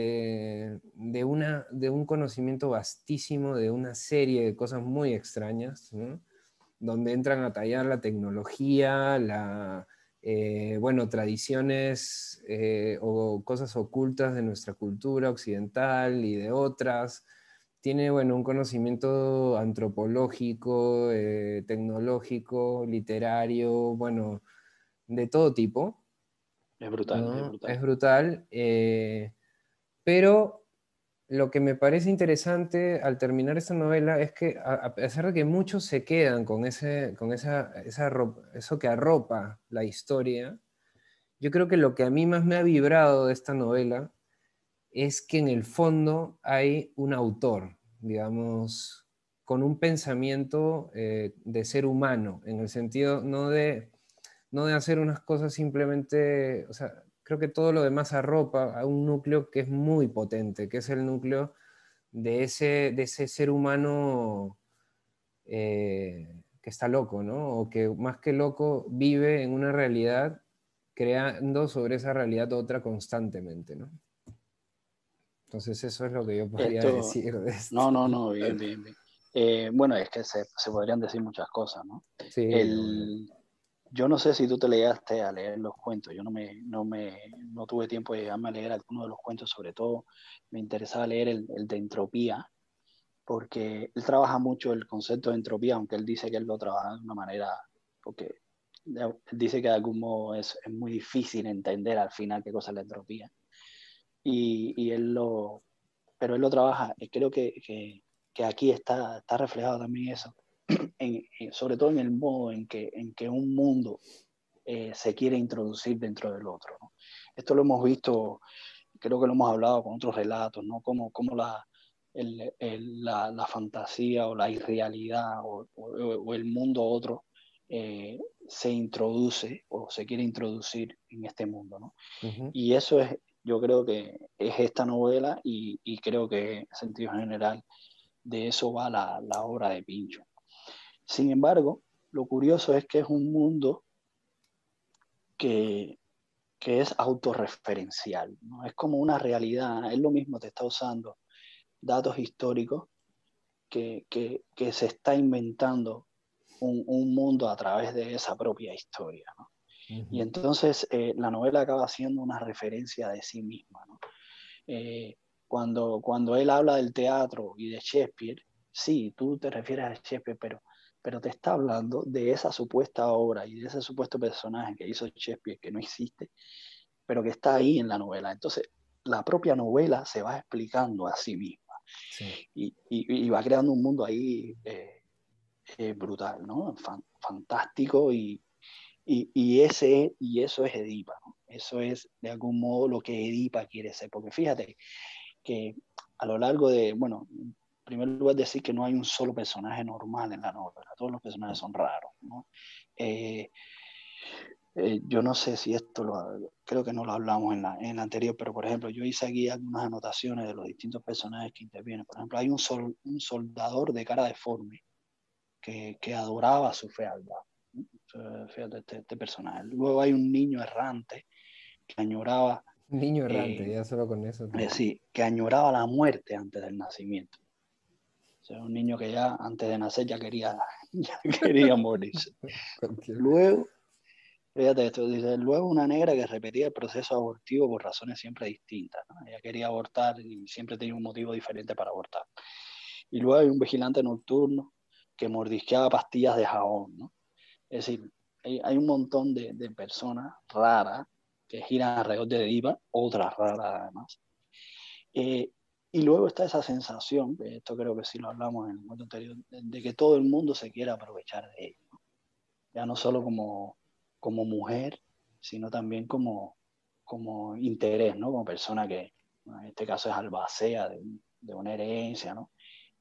de un conocimiento vastísimo de una serie de cosas muy extrañas, ¿no? Donde entran a tallar la tecnología, bueno, tradiciones o cosas ocultas de nuestra cultura occidental y de otras, tiene, bueno, un conocimiento antropológico, tecnológico, literario, bueno, de todo tipo, Es brutal, es ¿no? brutal. Es brutal, pero lo que me parece interesante al terminar esta novela es que a pesar de que muchos se quedan con, eso que arropa la historia, yo creo que lo que a mí más me ha vibrado de esta novela es que en el fondo hay un autor, digamos, con un pensamiento de ser humano, en el sentido no de hacer unas cosas simplemente, o sea, creo que todo lo demás arropa a un núcleo que es muy potente, que es el núcleo de ese ser humano que está loco, ¿no? O que más que loco vive en una realidad creando sobre esa realidad otra constantemente, ¿no? Entonces eso es lo que yo podría Esto, decir de esto. no, no, no, bien, bien, bien. Bueno, es que se podrían decir muchas cosas, ¿no? Sí, obvio. El, yo no sé si tú te llegaste a leer los cuentos, yo no tuve tiempo de llegarme a leer algunos de los cuentos, sobre todo me interesaba leer el de entropía, porque él trabaja mucho el concepto de entropía, aunque él dice que él lo trabaja de una manera, porque él dice que de algún modo es muy difícil entender al final qué cosa es la entropía. Y pero él lo trabaja, y creo que aquí está reflejado también eso, sobre todo en el modo en que un mundo se quiere introducir dentro del otro, ¿no? Esto lo hemos visto, creo que lo hemos hablado con otros relatos, ¿no? Como la fantasía o la irrealidad o el mundo otro se introduce o se quiere introducir en este mundo, ¿no? Ujú. Y eso es, yo creo que es esta novela y creo que en sentido general de eso va la obra de Pincho. Sin embargo, lo curioso es que es un mundo que, que es autorreferencial, ¿no? Es como una realidad, él lo mismo te está usando datos históricos que se está inventando un mundo a través de esa propia historia, ¿no? Y Ujú. entonces la novela acaba siendo una referencia de sí misma, ¿no? Eh, cuando él habla del teatro y de Shakespeare, sí, tú te refieres a Shakespeare, pero te está hablando de esa supuesta obra y de ese supuesto personaje que hizo Shakespeare, que no existe, pero que está ahí en la novela. Entonces, la propia novela se va explicando a sí misma Sí. y va creando un mundo ahí brutal, ¿no? Fantástico y eso es Edipa, ¿no? Eso es de algún modo lo que Edipa quiere ser, porque fíjate que a lo largo de, bueno, en primer lugar decir que no hay un solo personaje normal en la novela, todos los personajes son raros, ¿no? Eh, yo no sé si creo que no lo hablamos en la anterior, pero por ejemplo, yo hice aquí algunas anotaciones de los distintos personajes que intervienen. Por ejemplo, hay un soldador de cara deforme que adoraba a su fealdad, ¿no? Fíjate este personaje. Luego hay un niño errante que añoraba, Niño errante, eh, ya solo con eso sí, que añoraba la muerte antes del nacimiento. O sea, un niño que ya antes de nacer ya quería, ya quería morirse. cualquier... Luego, fíjate esto, dice, luego una negra que repetía el proceso abortivo por razones siempre distintas, ¿no? Ella quería abortar y siempre tenía un motivo diferente para abortar. Y luego hay un vigilante nocturno que mordisqueaba pastillas de jabón, ¿no? Es decir, hay un montón de personas raras que giran alrededor de Diva, otras raras además. Eh, y luego está esa sensación, que esto creo que sí lo hablamos en el momento anterior, de que todo el mundo se quiere aprovechar de ella, ¿no? Ya no solo como mujer, sino también como interés, ¿no? Como persona que, bueno, en este caso es albacea de una herencia, ¿no?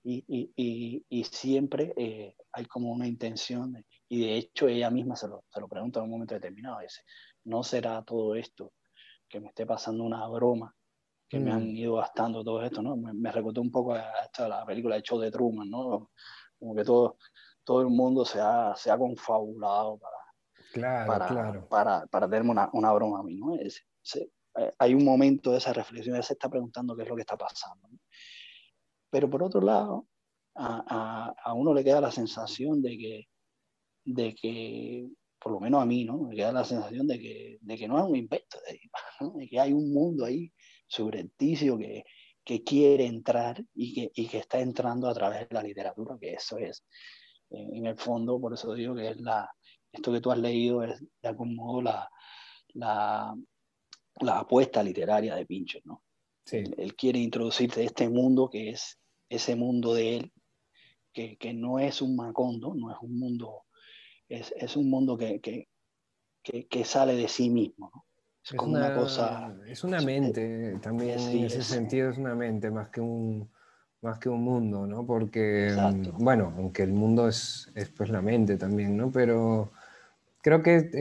Y siempre hay como una intención, y de hecho ella misma se lo pregunta en un momento determinado, dice, ¿no será todo esto que me esté pasando una broma que me han Mm, ido gastando todo esto, ¿no? Me recordó un poco a la película de Show de Truman, ¿no? Como que todo el mundo se ha confabulado claro, claro. para tenerme una broma a mí, ¿no? Hay un momento de esa reflexión, él se está preguntando qué es lo que está pasando, ¿no? Pero por otro lado, a uno le queda la sensación de que, por lo menos a mí, ¿no? Me queda la sensación de que no es un invento, ¿no? De que hay un mundo ahí subrepticio que quiere entrar y que está entrando a través de la literatura, que eso es, en el fondo, por eso digo que es esto que tú has leído es de algún modo la, la apuesta literaria de Pinchon, ¿no? Sí. Él quiere introducirte este mundo que es ese mundo de él, que no es un Macondo, no es un mundo, es un mundo que sale de sí mismo, ¿no? Es como una cosa, Es una mente, también en sí, ese sentido es una mente más que un mundo, ¿no? Porque, exacto. bueno, aunque el mundo es pues la mente también, ¿no? Pero creo que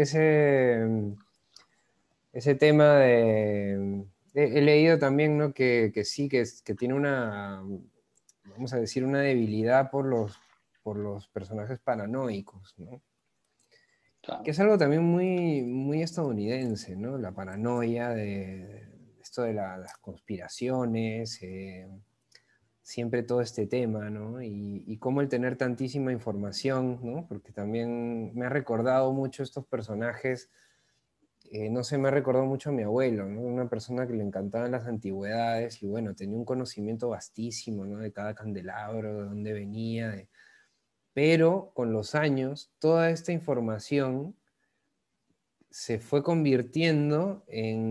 ese tema de... He leído también, ¿no? Que sí, que tiene una, vamos a decir, una debilidad por los personajes paranoicos, ¿no? Que Claro. es algo también muy estadounidense, ¿no? La paranoia de esto de las conspiraciones, siempre todo este tema, ¿no? Y cómo el tener tantísima información, ¿no? Porque también me ha recordado mucho estos personajes, no sé, me ha recordado mucho a mi abuelo, ¿no? Una persona que le encantaban las antigüedades y bueno, tenía un conocimiento vastísimo, ¿no? De cada candelabro, de dónde venía, pero con los años, toda esta información se fue convirtiendo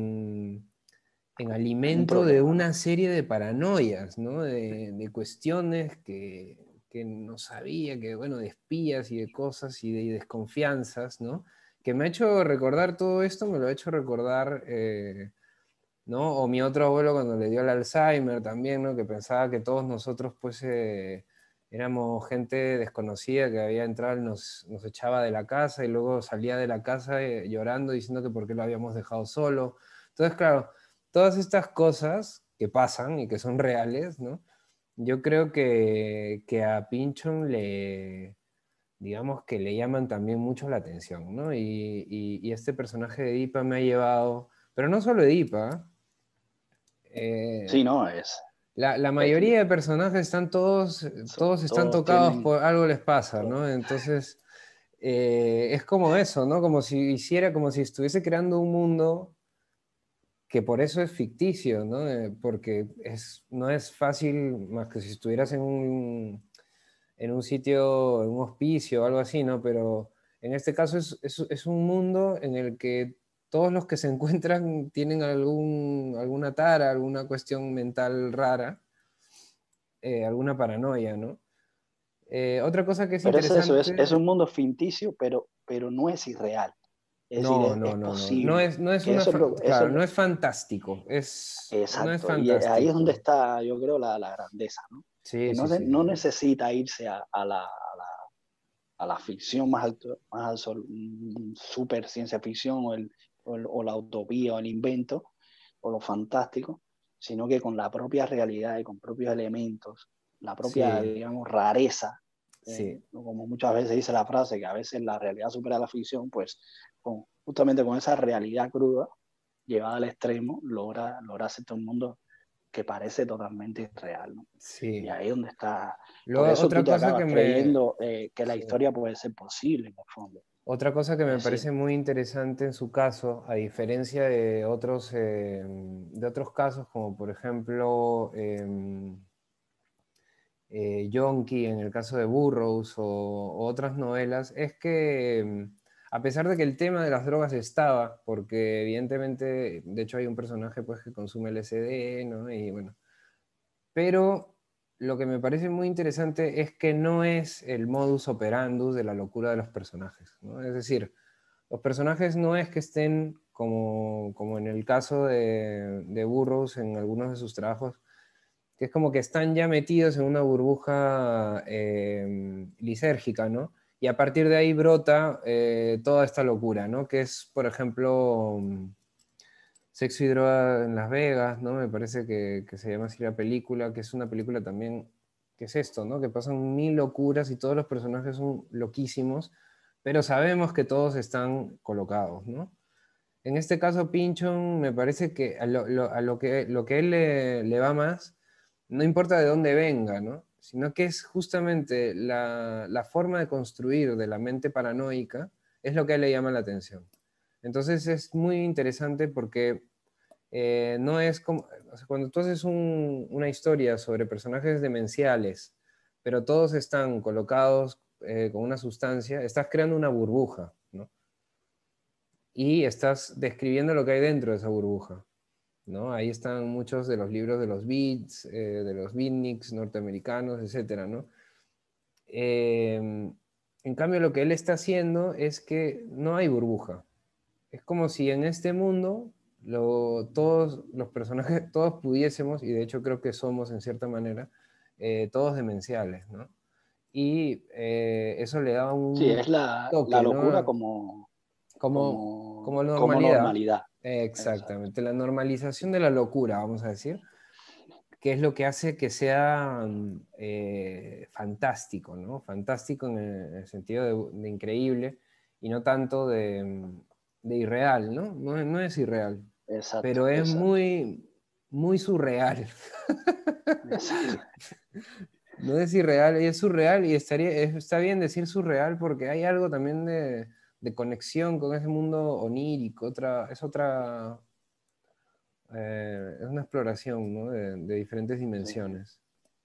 en Es un alimento de problema, una ¿no? serie de paranoias, ¿no? De cuestiones que no sabía, que bueno, de espías y de cosas y de desconfianzas, ¿no? Que me ha hecho recordar todo esto, me lo ha hecho recordar, ¿no? O mi otro abuelo cuando le dio el Alzheimer también, ¿no? Que pensaba que todos nosotros, pues, éramos gente desconocida que había entrado y nos echaba de la casa y luego salía de la casa llorando diciendo que por qué lo habíamos dejado solo. Entonces, claro, todas estas cosas que pasan y que son reales, ¿no? Yo creo que a Pinchon digamos que le llaman también mucho la atención, ¿no? Y este personaje de Edipa me ha llevado, pero no solo Edipa, Sí, eh, no, la es mayoría de personajes están todos están todos tocados tienen, por algo les pasa, todo, ¿no? Entonces, es como eso, ¿no? Como si hiciera, como si estuviese creando un mundo que por eso es ficticio, ¿no? Porque no es fácil más que si estuvieras en un sitio, en un hospicio o algo así, ¿no? Pero en este caso es un mundo en el que todos los que se encuentran tienen alguna tara, alguna cuestión mental rara, alguna paranoia, ¿no? Otra cosa que es pero es eso, es interesante, un mundo ficticio, pero no es irreal. Es decir, no, no, es no, no, posible. no es Que una, eso claro, es no lo, es fantástico, no es exacto. Y ahí es donde fantástico. está, yo creo, la grandeza, ¿no? Que Sí, no, sí, sí. no necesita irse a la ficción más alto, super ciencia ficción o la utopía o el invento o lo fantástico, sino que con la propia realidad y con propios elementos, la propia, Sí, digamos, rareza, sí. como muchas veces dice la frase, que a veces la realidad supera la ficción, pues justamente con esa realidad cruda llevada al extremo, logra hacerte un mundo que parece totalmente irreal, ¿no? Y Sí. ahí es donde está. Por Luego, eso tú otra te cosa que acabas creyendo que la sí. historia puede ser posible, en el fondo. Otra cosa que me Es parece decir, muy interesante en su caso, a diferencia de otros casos, como por ejemplo Yonki en el caso de Burroughs o otras novelas, es que a pesar de que el tema de las drogas estaba, porque evidentemente, de hecho hay un personaje pues, que consume LSD, ¿no? Y bueno, pero lo que me parece muy interesante es que no es el modus operandus de la locura de los personajes, ¿no? Es decir, los personajes no es que estén como en el caso de Burroughs en algunos de sus trabajos, que es como que están ya metidos en una burbuja lisérgica, ¿no? Y a partir de ahí brota toda esta locura, ¿no? Que es, por ejemplo, Sexo y Droga en Las Vegas, ¿no? Me parece que se llama así la película, que es una película también, que es esto, ¿no? Que pasan mil locuras y todos los personajes son loquísimos, pero sabemos que todos están colocados, ¿no? En este caso, Pinchon, me parece que a lo que él le va más, no importa de dónde venga, ¿no? Sino que es justamente la forma de construir de la mente paranoica, es lo que a él le llama la atención. Entonces es muy interesante porque no es como, o o sea, cuando tú haces una historia sobre personajes demenciales, pero todos están colocados con una sustancia, estás creando una burbuja, ¿no? Y estás describiendo lo que hay dentro de esa burbuja, ¿no? Ahí están muchos de los libros de los beats, de los beatniks norteamericanos, etcétera, ¿no? En cambio, lo que él está haciendo es que no hay burbuja. Es como si en este mundo todos los personajes, todos pudiésemos, y de hecho creo que somos en cierta manera, todos demenciales, ¿no? Y eso le da Sí, un es la toque, locura ¿no? como, Como como normalidad. normalidad. Exacto. Exactamente, la normalización de la locura, vamos a decir, que es lo que hace que sea fantástico, ¿no? Fantástico en el sentido de increíble y no tanto de irreal, ¿no? No, no es irreal, Exacto, pero es exacto, muy, muy surreal. exacto. No es irreal, es surreal y está bien decir surreal porque hay algo también de conexión con ese mundo onírico, es una exploración, ¿no? De diferentes Sí. dimensiones.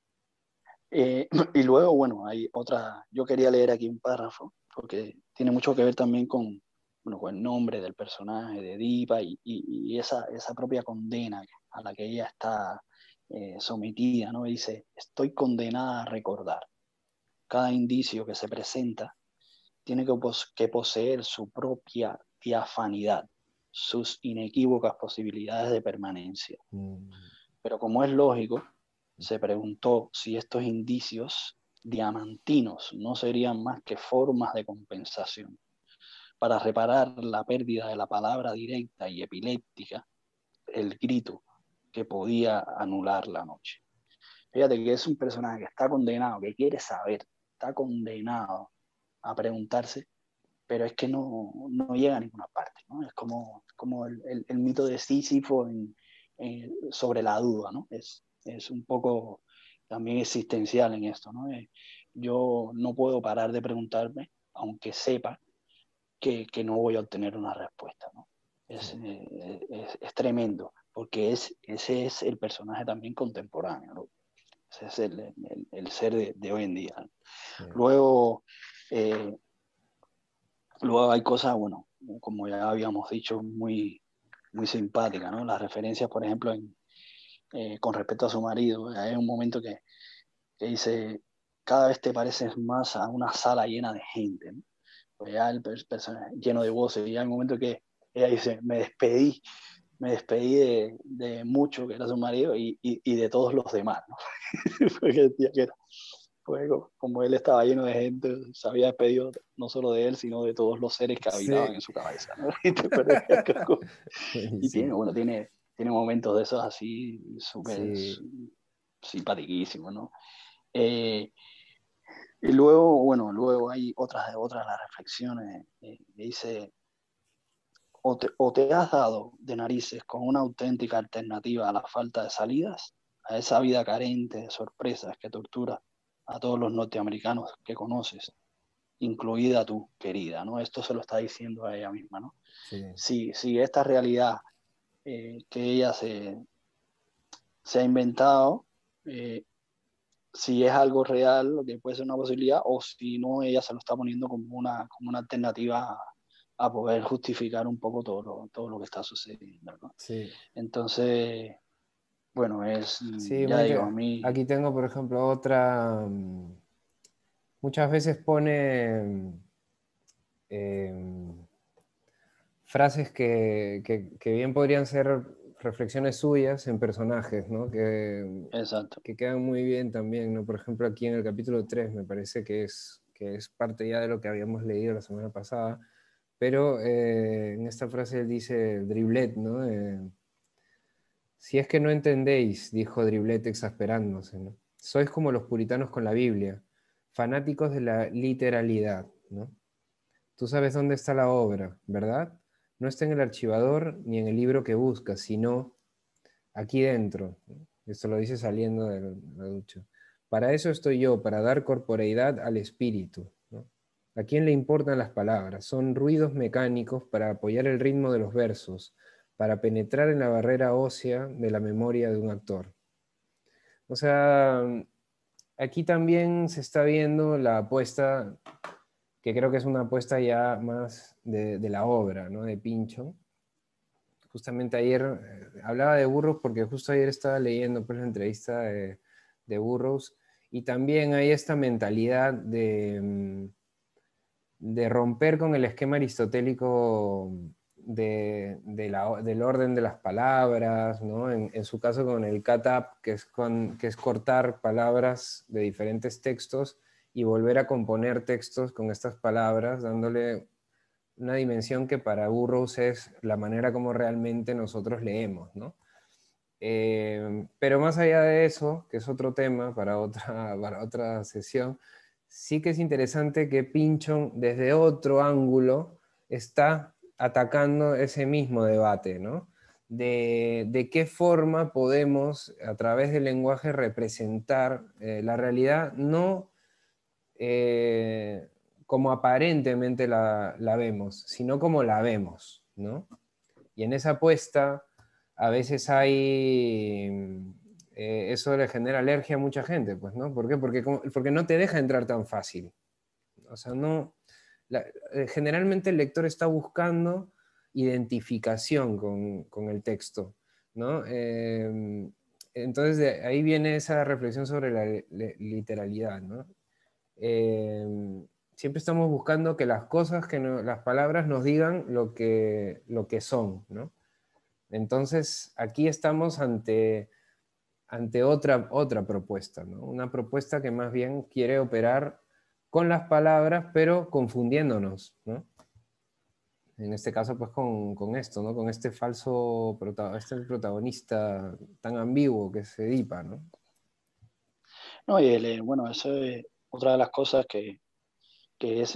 Y luego, bueno, hay otra, yo quería leer aquí un párrafo, porque tiene mucho que ver también con, bueno, con el nombre del personaje de Diva y esa propia condena a la que ella está sometida, ¿no? Dice, estoy condenada a recordar. Cada indicio que se presenta tiene que poseer su propia diafanidad, sus inequívocas posibilidades de permanencia. Mm, Pero como es lógico, se preguntó si estos indicios diamantinos no serían más que formas de compensación para reparar la pérdida de la palabra directa y epiléptica, el grito que podía anular la noche. Fíjate que es un personaje que está condenado, que quiere saber, está condenado a preguntarse, pero es que no llega a ninguna parte, ¿no? Es como el mito de Sísifo sobre la duda, ¿no? Es un poco también existencial en esto, ¿no? Yo no puedo parar de preguntarme, aunque sepa que no voy a obtener una respuesta, ¿no? sí, Es tremendo, porque ese es el personaje también contemporáneo, ¿no? Ese es el ser de hoy en día. sí. Luego, eh, luego hay cosas, bueno, como ya habíamos dicho, muy simpáticas, ¿no? Las referencias, por ejemplo, con respecto a su marido, hay un momento que dice, cada vez te pareces más a una sala llena de gente, ¿no? Pues ya el personaje lleno de voces, y hay un momento que ella dice, me despedí de mucho, que era su marido, y de todos los demás, ¿no? Porque decía que era, pues, como él estaba lleno de gente, se había despedido no solo de él, sino de todos los seres que habitaban Sí. en su cabeza, ¿no? Y Buenísimo. tiene momentos de esos así súper Sí. simpaticísimos, ¿no? Eh, y luego, bueno, luego hay otras las reflexiones, que dice, o te has dado de narices con una auténtica alternativa a la falta de salidas, a esa vida carente de sorpresas que tortura a todos los norteamericanos que conoces, incluida tú, querida, ¿no? Esto se lo está diciendo a ella misma, ¿no? Sí. Si esta realidad que ella se ha inventado, eh, si es algo real, lo que puede ser una posibilidad, o si no, ella se lo está poniendo como una alternativa a poder justificar un poco todo lo que está sucediendo, ¿no? Sí. Entonces, bueno, Sí, ya digo, a mí, aquí tengo, por ejemplo, otra. Muchas veces pone frases que bien podrían ser reflexiones suyas en personajes, ¿no? exacto, Que quedan muy bien también, ¿no? Por ejemplo, aquí en el capítulo 3 me parece que es parte ya de lo que habíamos leído la semana pasada, pero en esta frase él dice driblet, ¿no? Si es que no entendéis, dijo Driblet exasperándose, ¿no? Sois como los puritanos con la Biblia, fanáticos de la literalidad, ¿no? Tú sabes dónde está la obra, ¿verdad? No está en el archivador ni en el libro que buscas, sino aquí dentro, ¿no? Esto lo dice saliendo de la ducha. Para eso estoy yo, para dar corporeidad al espíritu, ¿no? ¿A quién le importan las palabras? Son ruidos mecánicos para apoyar el ritmo de los versos, para penetrar en la barrera ósea de la memoria de un actor. O sea, aquí también se está viendo la apuesta, que creo que es una apuesta ya más de la obra, ¿no? De Pynchon. Justamente ayer hablaba de Burroughs porque justo ayer estaba leyendo pues, la entrevista de Burroughs, y también hay esta mentalidad de romper con el esquema aristotélico del orden de las palabras, ¿no? En su caso con el cut-up, que es cortar palabras de diferentes textos y volver a componer textos con estas palabras, dándole una dimensión que para Burroughs es la manera como realmente nosotros leemos, ¿no? Pero más allá de eso, que es otro tema para otra sesión, sí que es interesante que Pynchon desde otro ángulo está atacando ese mismo debate, ¿no? De qué forma podemos, a través del lenguaje, representar la realidad, no como aparentemente la vemos, sino como la vemos, ¿no? Y en esa apuesta a veces hay, eso le genera alergia a mucha gente, pues, ¿no? ¿Por qué? Porque no te deja entrar tan fácil. O sea, no, generalmente el lector está buscando identificación con el texto, ¿no? Entonces de ahí viene esa reflexión sobre la literalidad, ¿no? Siempre estamos buscando que las cosas, las palabras nos digan lo que son, ¿no? Entonces, aquí estamos ante otra propuesta, ¿no? Una propuesta que más bien quiere operar con las palabras, pero confundiéndonos, ¿no? En este caso, pues con esto, ¿no? Con este este protagonista tan ambiguo que es Edipa, ¿no? No, y bueno, eso es otra de las cosas que es,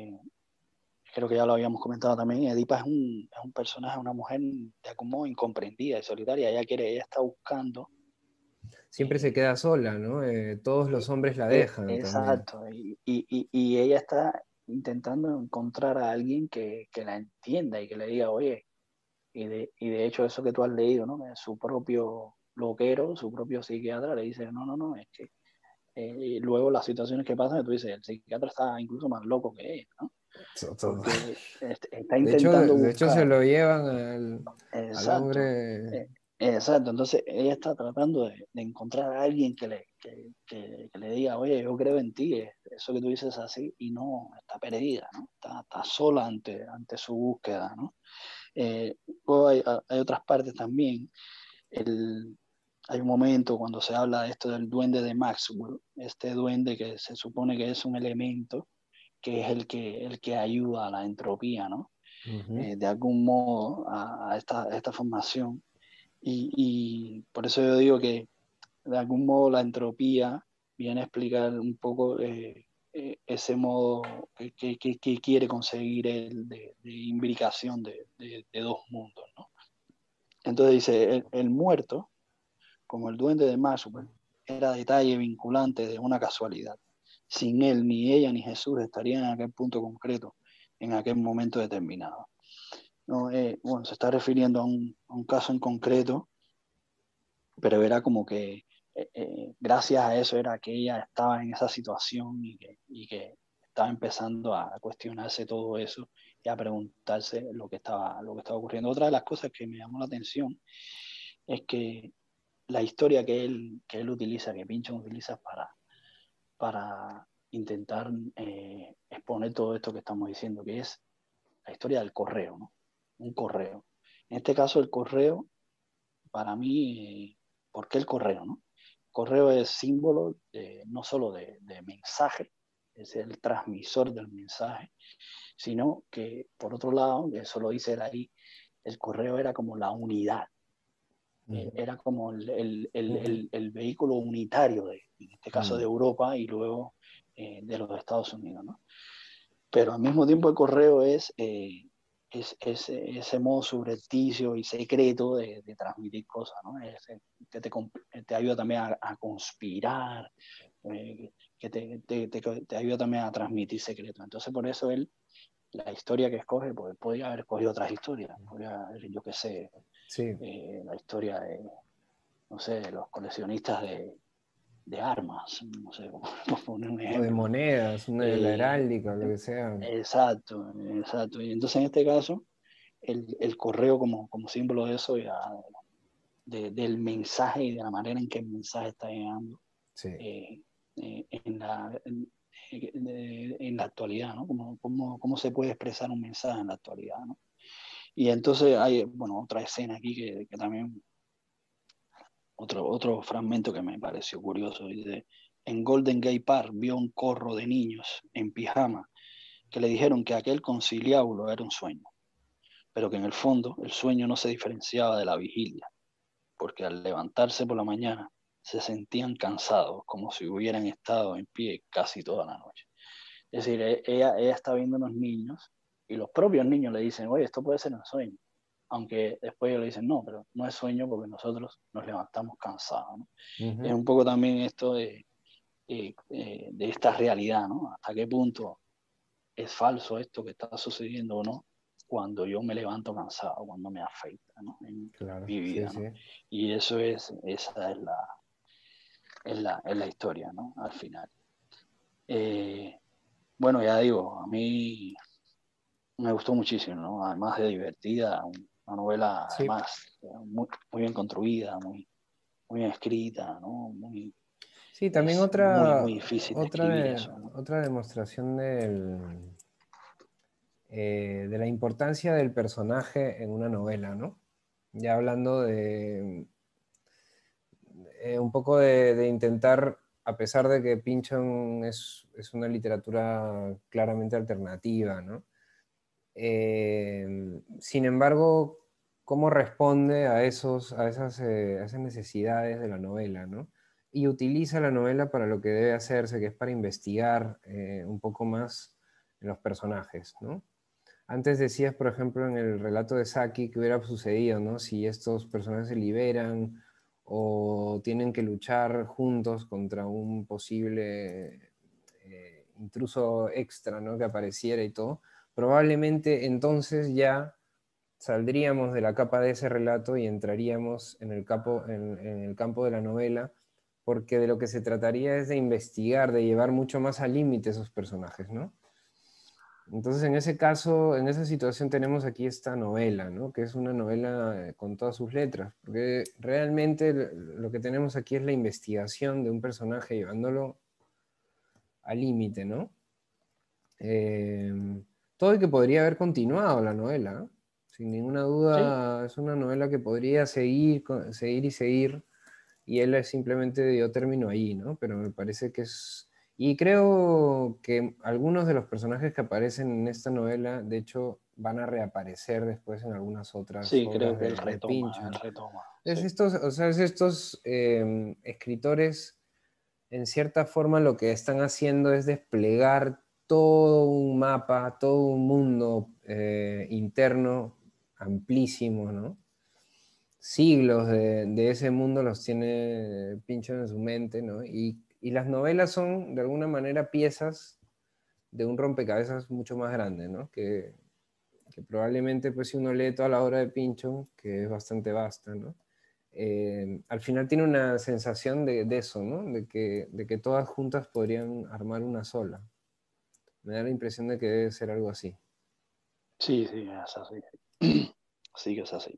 creo que ya lo habíamos comentado también. Edipa es un personaje, una mujer de algún modo incomprendida y solitaria. Ella está buscando. Siempre se queda sola, ¿no? Todos los hombres la dejan también. Exacto, y ella está intentando encontrar a alguien que la entienda y que le diga, oye, y de hecho eso que tú has leído, ¿no? Que su propio loquero, su propio psiquiatra le dice, no, no, no, es que y luego las situaciones que pasan, tú dices, el psiquiatra está incluso más loco que ella, ¿no? Todo. Porque está intentando De hecho, se buscar. lo llevan al Exacto, hombre. exacto. Entonces ella está tratando de encontrar a alguien que le diga, oye, yo creo en ti, eso que tú dices es así, y no, está perdida, ¿no? Está sola ante su búsqueda, ¿no? Luego hay otras partes también. El, Hay un momento cuando se habla de esto del duende de Maxwell, este duende que se supone que es un elemento que es el que ayuda a la entropía, ¿no? Ujú. De algún modo a esta formación. Y por eso yo digo que de algún modo la entropía viene a explicar un poco ese modo que quiere conseguir él de imbricación de dos mundos, ¿no? Entonces dice, el muerto, como el duende de Maxwell, era detalle vinculante de una casualidad. Sin él, ni ella ni Jesús estarían en aquel punto concreto, en aquel momento determinado. No, bueno, se está refiriendo a un caso en concreto, pero era como que gracias a eso era que ella estaba en esa situación y que estaba empezando a cuestionarse todo eso y a preguntarse lo que estaba ocurriendo. Otra de las cosas que me llamó la atención es que la historia que él utiliza, que Pynchon utiliza para intentar exponer todo esto que estamos diciendo, que es la historia del correo, ¿no? Un correo. En este caso, el correo, para mí, ¿por qué el correo, no? El correo es símbolo no solo de mensaje, es el transmisor del mensaje, sino que, por otro lado, que eso lo dice él ahí, el correo era como la unidad, Ujú. era como Ujú. el vehículo unitario, en este caso de Mm. Europa y luego de los Estados Unidos, ¿no? Pero al mismo tiempo el correo es ese modo subrepticio y secreto de transmitir cosas, ¿no? Que te ayuda también a conspirar, que te ayuda también a transmitir secretos. Entonces por eso él la historia que escoge, pues podría haber escogido otras historias, podría haber, yo qué sé, Sí. la historia de, no sé, de los coleccionistas de armas, no sé, por poner un O de ejemplo. monedas, una de la Eh, heráldica, o lo que sea. exacto, exacto. Y entonces en este caso, el correo como símbolo de eso, ya, del mensaje y de la manera en que el mensaje está llegando Sí. eh, en la actualidad, ¿no? Cómo se puede expresar un mensaje en la actualidad, ¿no? Y entonces hay, bueno, otra escena aquí que también, otro fragmento que me pareció curioso, dice, en Golden Gate Park vio un corro de niños en pijama que le dijeron que aquel conciliábulo era un sueño, pero que en el fondo el sueño no se diferenciaba de la vigilia, porque al levantarse por la mañana se sentían cansados, como si hubieran estado en pie casi toda la noche. Es decir, ella está viendo unos niños y los propios niños le dicen, oye, esto puede ser un sueño. Aunque después ellos le dicen, no, pero no es sueño porque nosotros nos levantamos cansados, ¿no? Es Ujú. un poco también esto de esta realidad, ¿no? Hasta qué punto es falso esto que está sucediendo o no cuando yo me levanto cansado, cuando me afecta, ¿no? En Claro, mi sí, vida, sí. ¿no? Y esa es la historia, ¿no? Al final. Eh, bueno, ya digo, a mí me gustó muchísimo, ¿no? Además de divertida, una novela Sí. además muy bien construida, muy bien escrita, ¿no? Sí, también Es muy difícil de escribir eso, ¿no? otra demostración de la importancia del personaje en una novela, ¿no? Ya hablando de un poco de intentar, a pesar de que Pynchon es una literatura claramente alternativa, ¿no? Sin embargo, cómo responde a esas necesidades de la novela, ¿no? Y utiliza la novela para lo que debe hacerse, que es para investigar un poco más en los personajes, ¿no? Antes decías, por ejemplo, en el relato de Saki, que hubiera sucedido, ¿no? Si estos personajes se liberan o tienen que luchar juntos contra un posible intruso extra, ¿no? Que apareciera y todo. Probablemente entonces ya saldríamos de la capa de ese relato y entraríamos en el campo de la novela, porque de lo que se trataría es de investigar, de llevar mucho más al límite esos personajes, ¿no? Entonces, en ese caso, en esa situación tenemos aquí esta novela, ¿no? Que es una novela con todas sus letras, porque realmente lo que tenemos aquí es la investigación de un personaje llevándolo al límite, ¿no? Eh, Todo y que podría haber continuado la novela, ¿eh? Sin ninguna Sí, duda es una novela que podría seguir, seguir y seguir, y él simplemente dio término ahí, ¿no? Pero me parece que es... Y creo que algunos de los personajes que aparecen en esta novela, de hecho, van a reaparecer después en algunas otras sí, creo obras que de él Pynchon. retoma, Es sí. estos, o sea, es estos escritores, en cierta forma, lo que están haciendo es desplegar todo un mapa, todo un mundo interno amplísimo, ¿no? Siglos de ese mundo los tiene Pynchon en su mente, ¿no? Y las novelas son, de alguna manera, piezas de un rompecabezas mucho más grande, ¿no? Que probablemente, pues, si uno lee toda la obra de Pynchon, que es bastante vasta, ¿no? Al final tiene una sensación de eso, ¿no? De que todas juntas podrían armar una sola. Me da la impresión de que debe ser algo así. Sí, sí, es así. Sí que es así.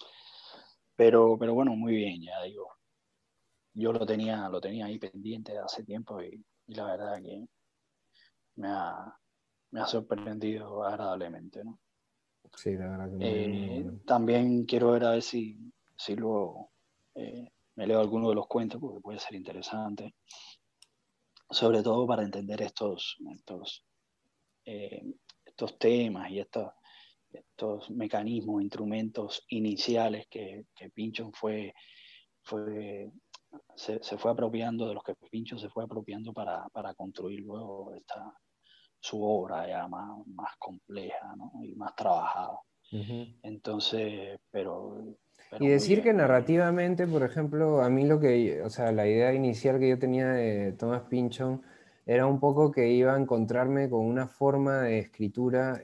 Pero bueno, muy bien, ya digo. Yo lo tenía ahí pendiente de hace tiempo y la verdad que me ha, me ha sorprendido agradablemente, ¿no? Sí, la verdad que muy, muy bueno. También quiero ver a ver si luego me leo alguno de los cuentos, porque puede ser interesante, sobre todo para entender eh, estos temas y estos mecanismos, instrumentos iniciales que Pinchon fue se fue apropiando, de los que Pinchon se fue apropiando para construir luego su obra ya más compleja, ¿no? Y más trabajada. Ujú. Entonces, Y pero muy decir que bien, muy bien. narrativamente, por ejemplo, a mí lo que, o sea, la idea inicial que yo tenía de Thomas Pynchon era un poco que iba a encontrarme con una forma de escritura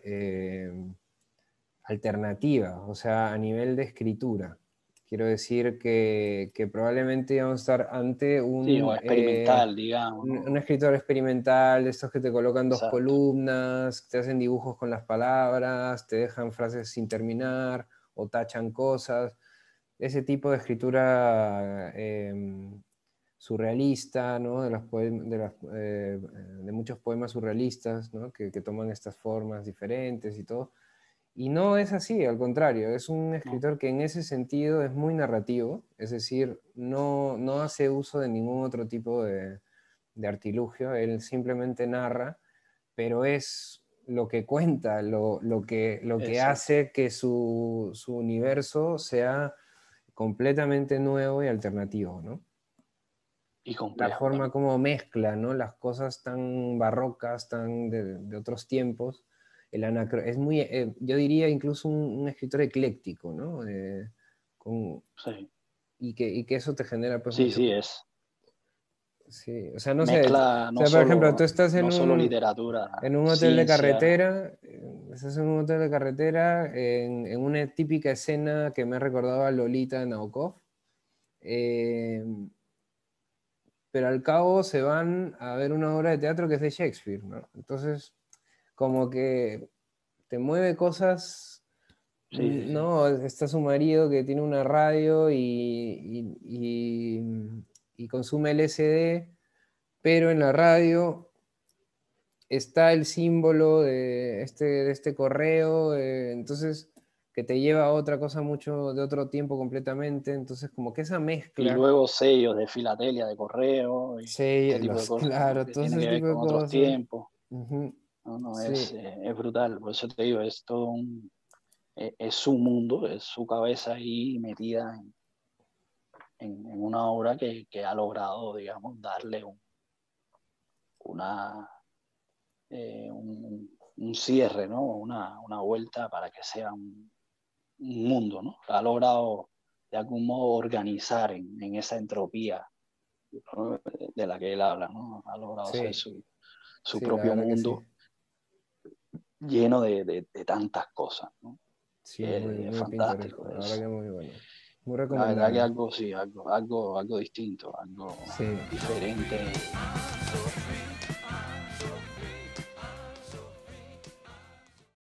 alternativa, o sea, a nivel de escritura. Quiero decir que probablemente íbamos a estar ante Sí, o experimental, digamos, un ¿no? escritor experimental, de estos que te colocan dos Exacto. columnas, te hacen dibujos con las palabras, te dejan frases sin terminar o tachan cosas. Ese tipo de escritura surrealista, ¿no? De muchos poemas surrealistas, ¿no? Que toman estas formas diferentes y todo. Y no es así, al contrario, es un ¿No? escritor que en ese sentido es muy narrativo, es decir, no hace uso de ningún otro tipo de artilugio, él simplemente narra, pero es lo que cuenta, lo que Exacto. hace que su universo sea completamente nuevo y alternativo, ¿no? Y La complejo forma también. como mezcla, ¿no? Las cosas tan barrocas, tan de otros tiempos. Es muy, yo diría incluso un escritor ecléctico, ¿no? Con- Sí, y que eso te genera pues sí, mucho. sí, es. Sí, o sea, no sé, Mezcla o sea, por ejemplo, tú estás no solo literatura, en un hotel de ciencia. carretera, estás en un hotel de carretera, en una típica escena que me ha recordado a Lolita de Nabokov, eh, pero al cabo se van a ver una obra de teatro que es de Shakespeare, ¿no? Entonces, como que te mueve cosas, Sí, sí, sí. ¿no? Está su marido que tiene una radio y consume LSD, pero en la radio está el símbolo de este correo, entonces que te lleva a otra cosa mucho de otro tiempo completamente, entonces como que esa Y mezcla, luego sellos de filatelia, de correo, y este sí, tipo de cosas, ¿no? claro, Que todo tiene ese que ver tipo de con otros cosas. tiempos. Ujú. No, no, Sí, es brutal. Por eso te digo, es todo es su mundo, es su cabeza ahí metida en una obra que ha logrado, digamos, darle una, un cierre, ¿no? Una vuelta para que sea un mundo, ¿no? Ha logrado de algún modo organizar en esa entropía, ¿no? De la que él habla, ¿no? Ha logrado hacer sí, su sí, la propio verdad que sí. mundo lleno de tantas cosas, ¿no? Sí, muy, Es muy fantástico, pintoresco, la verdad que muy bueno. Muy la verdad que recomendable. algo, sí, algo distinto, algo Sí. diferente.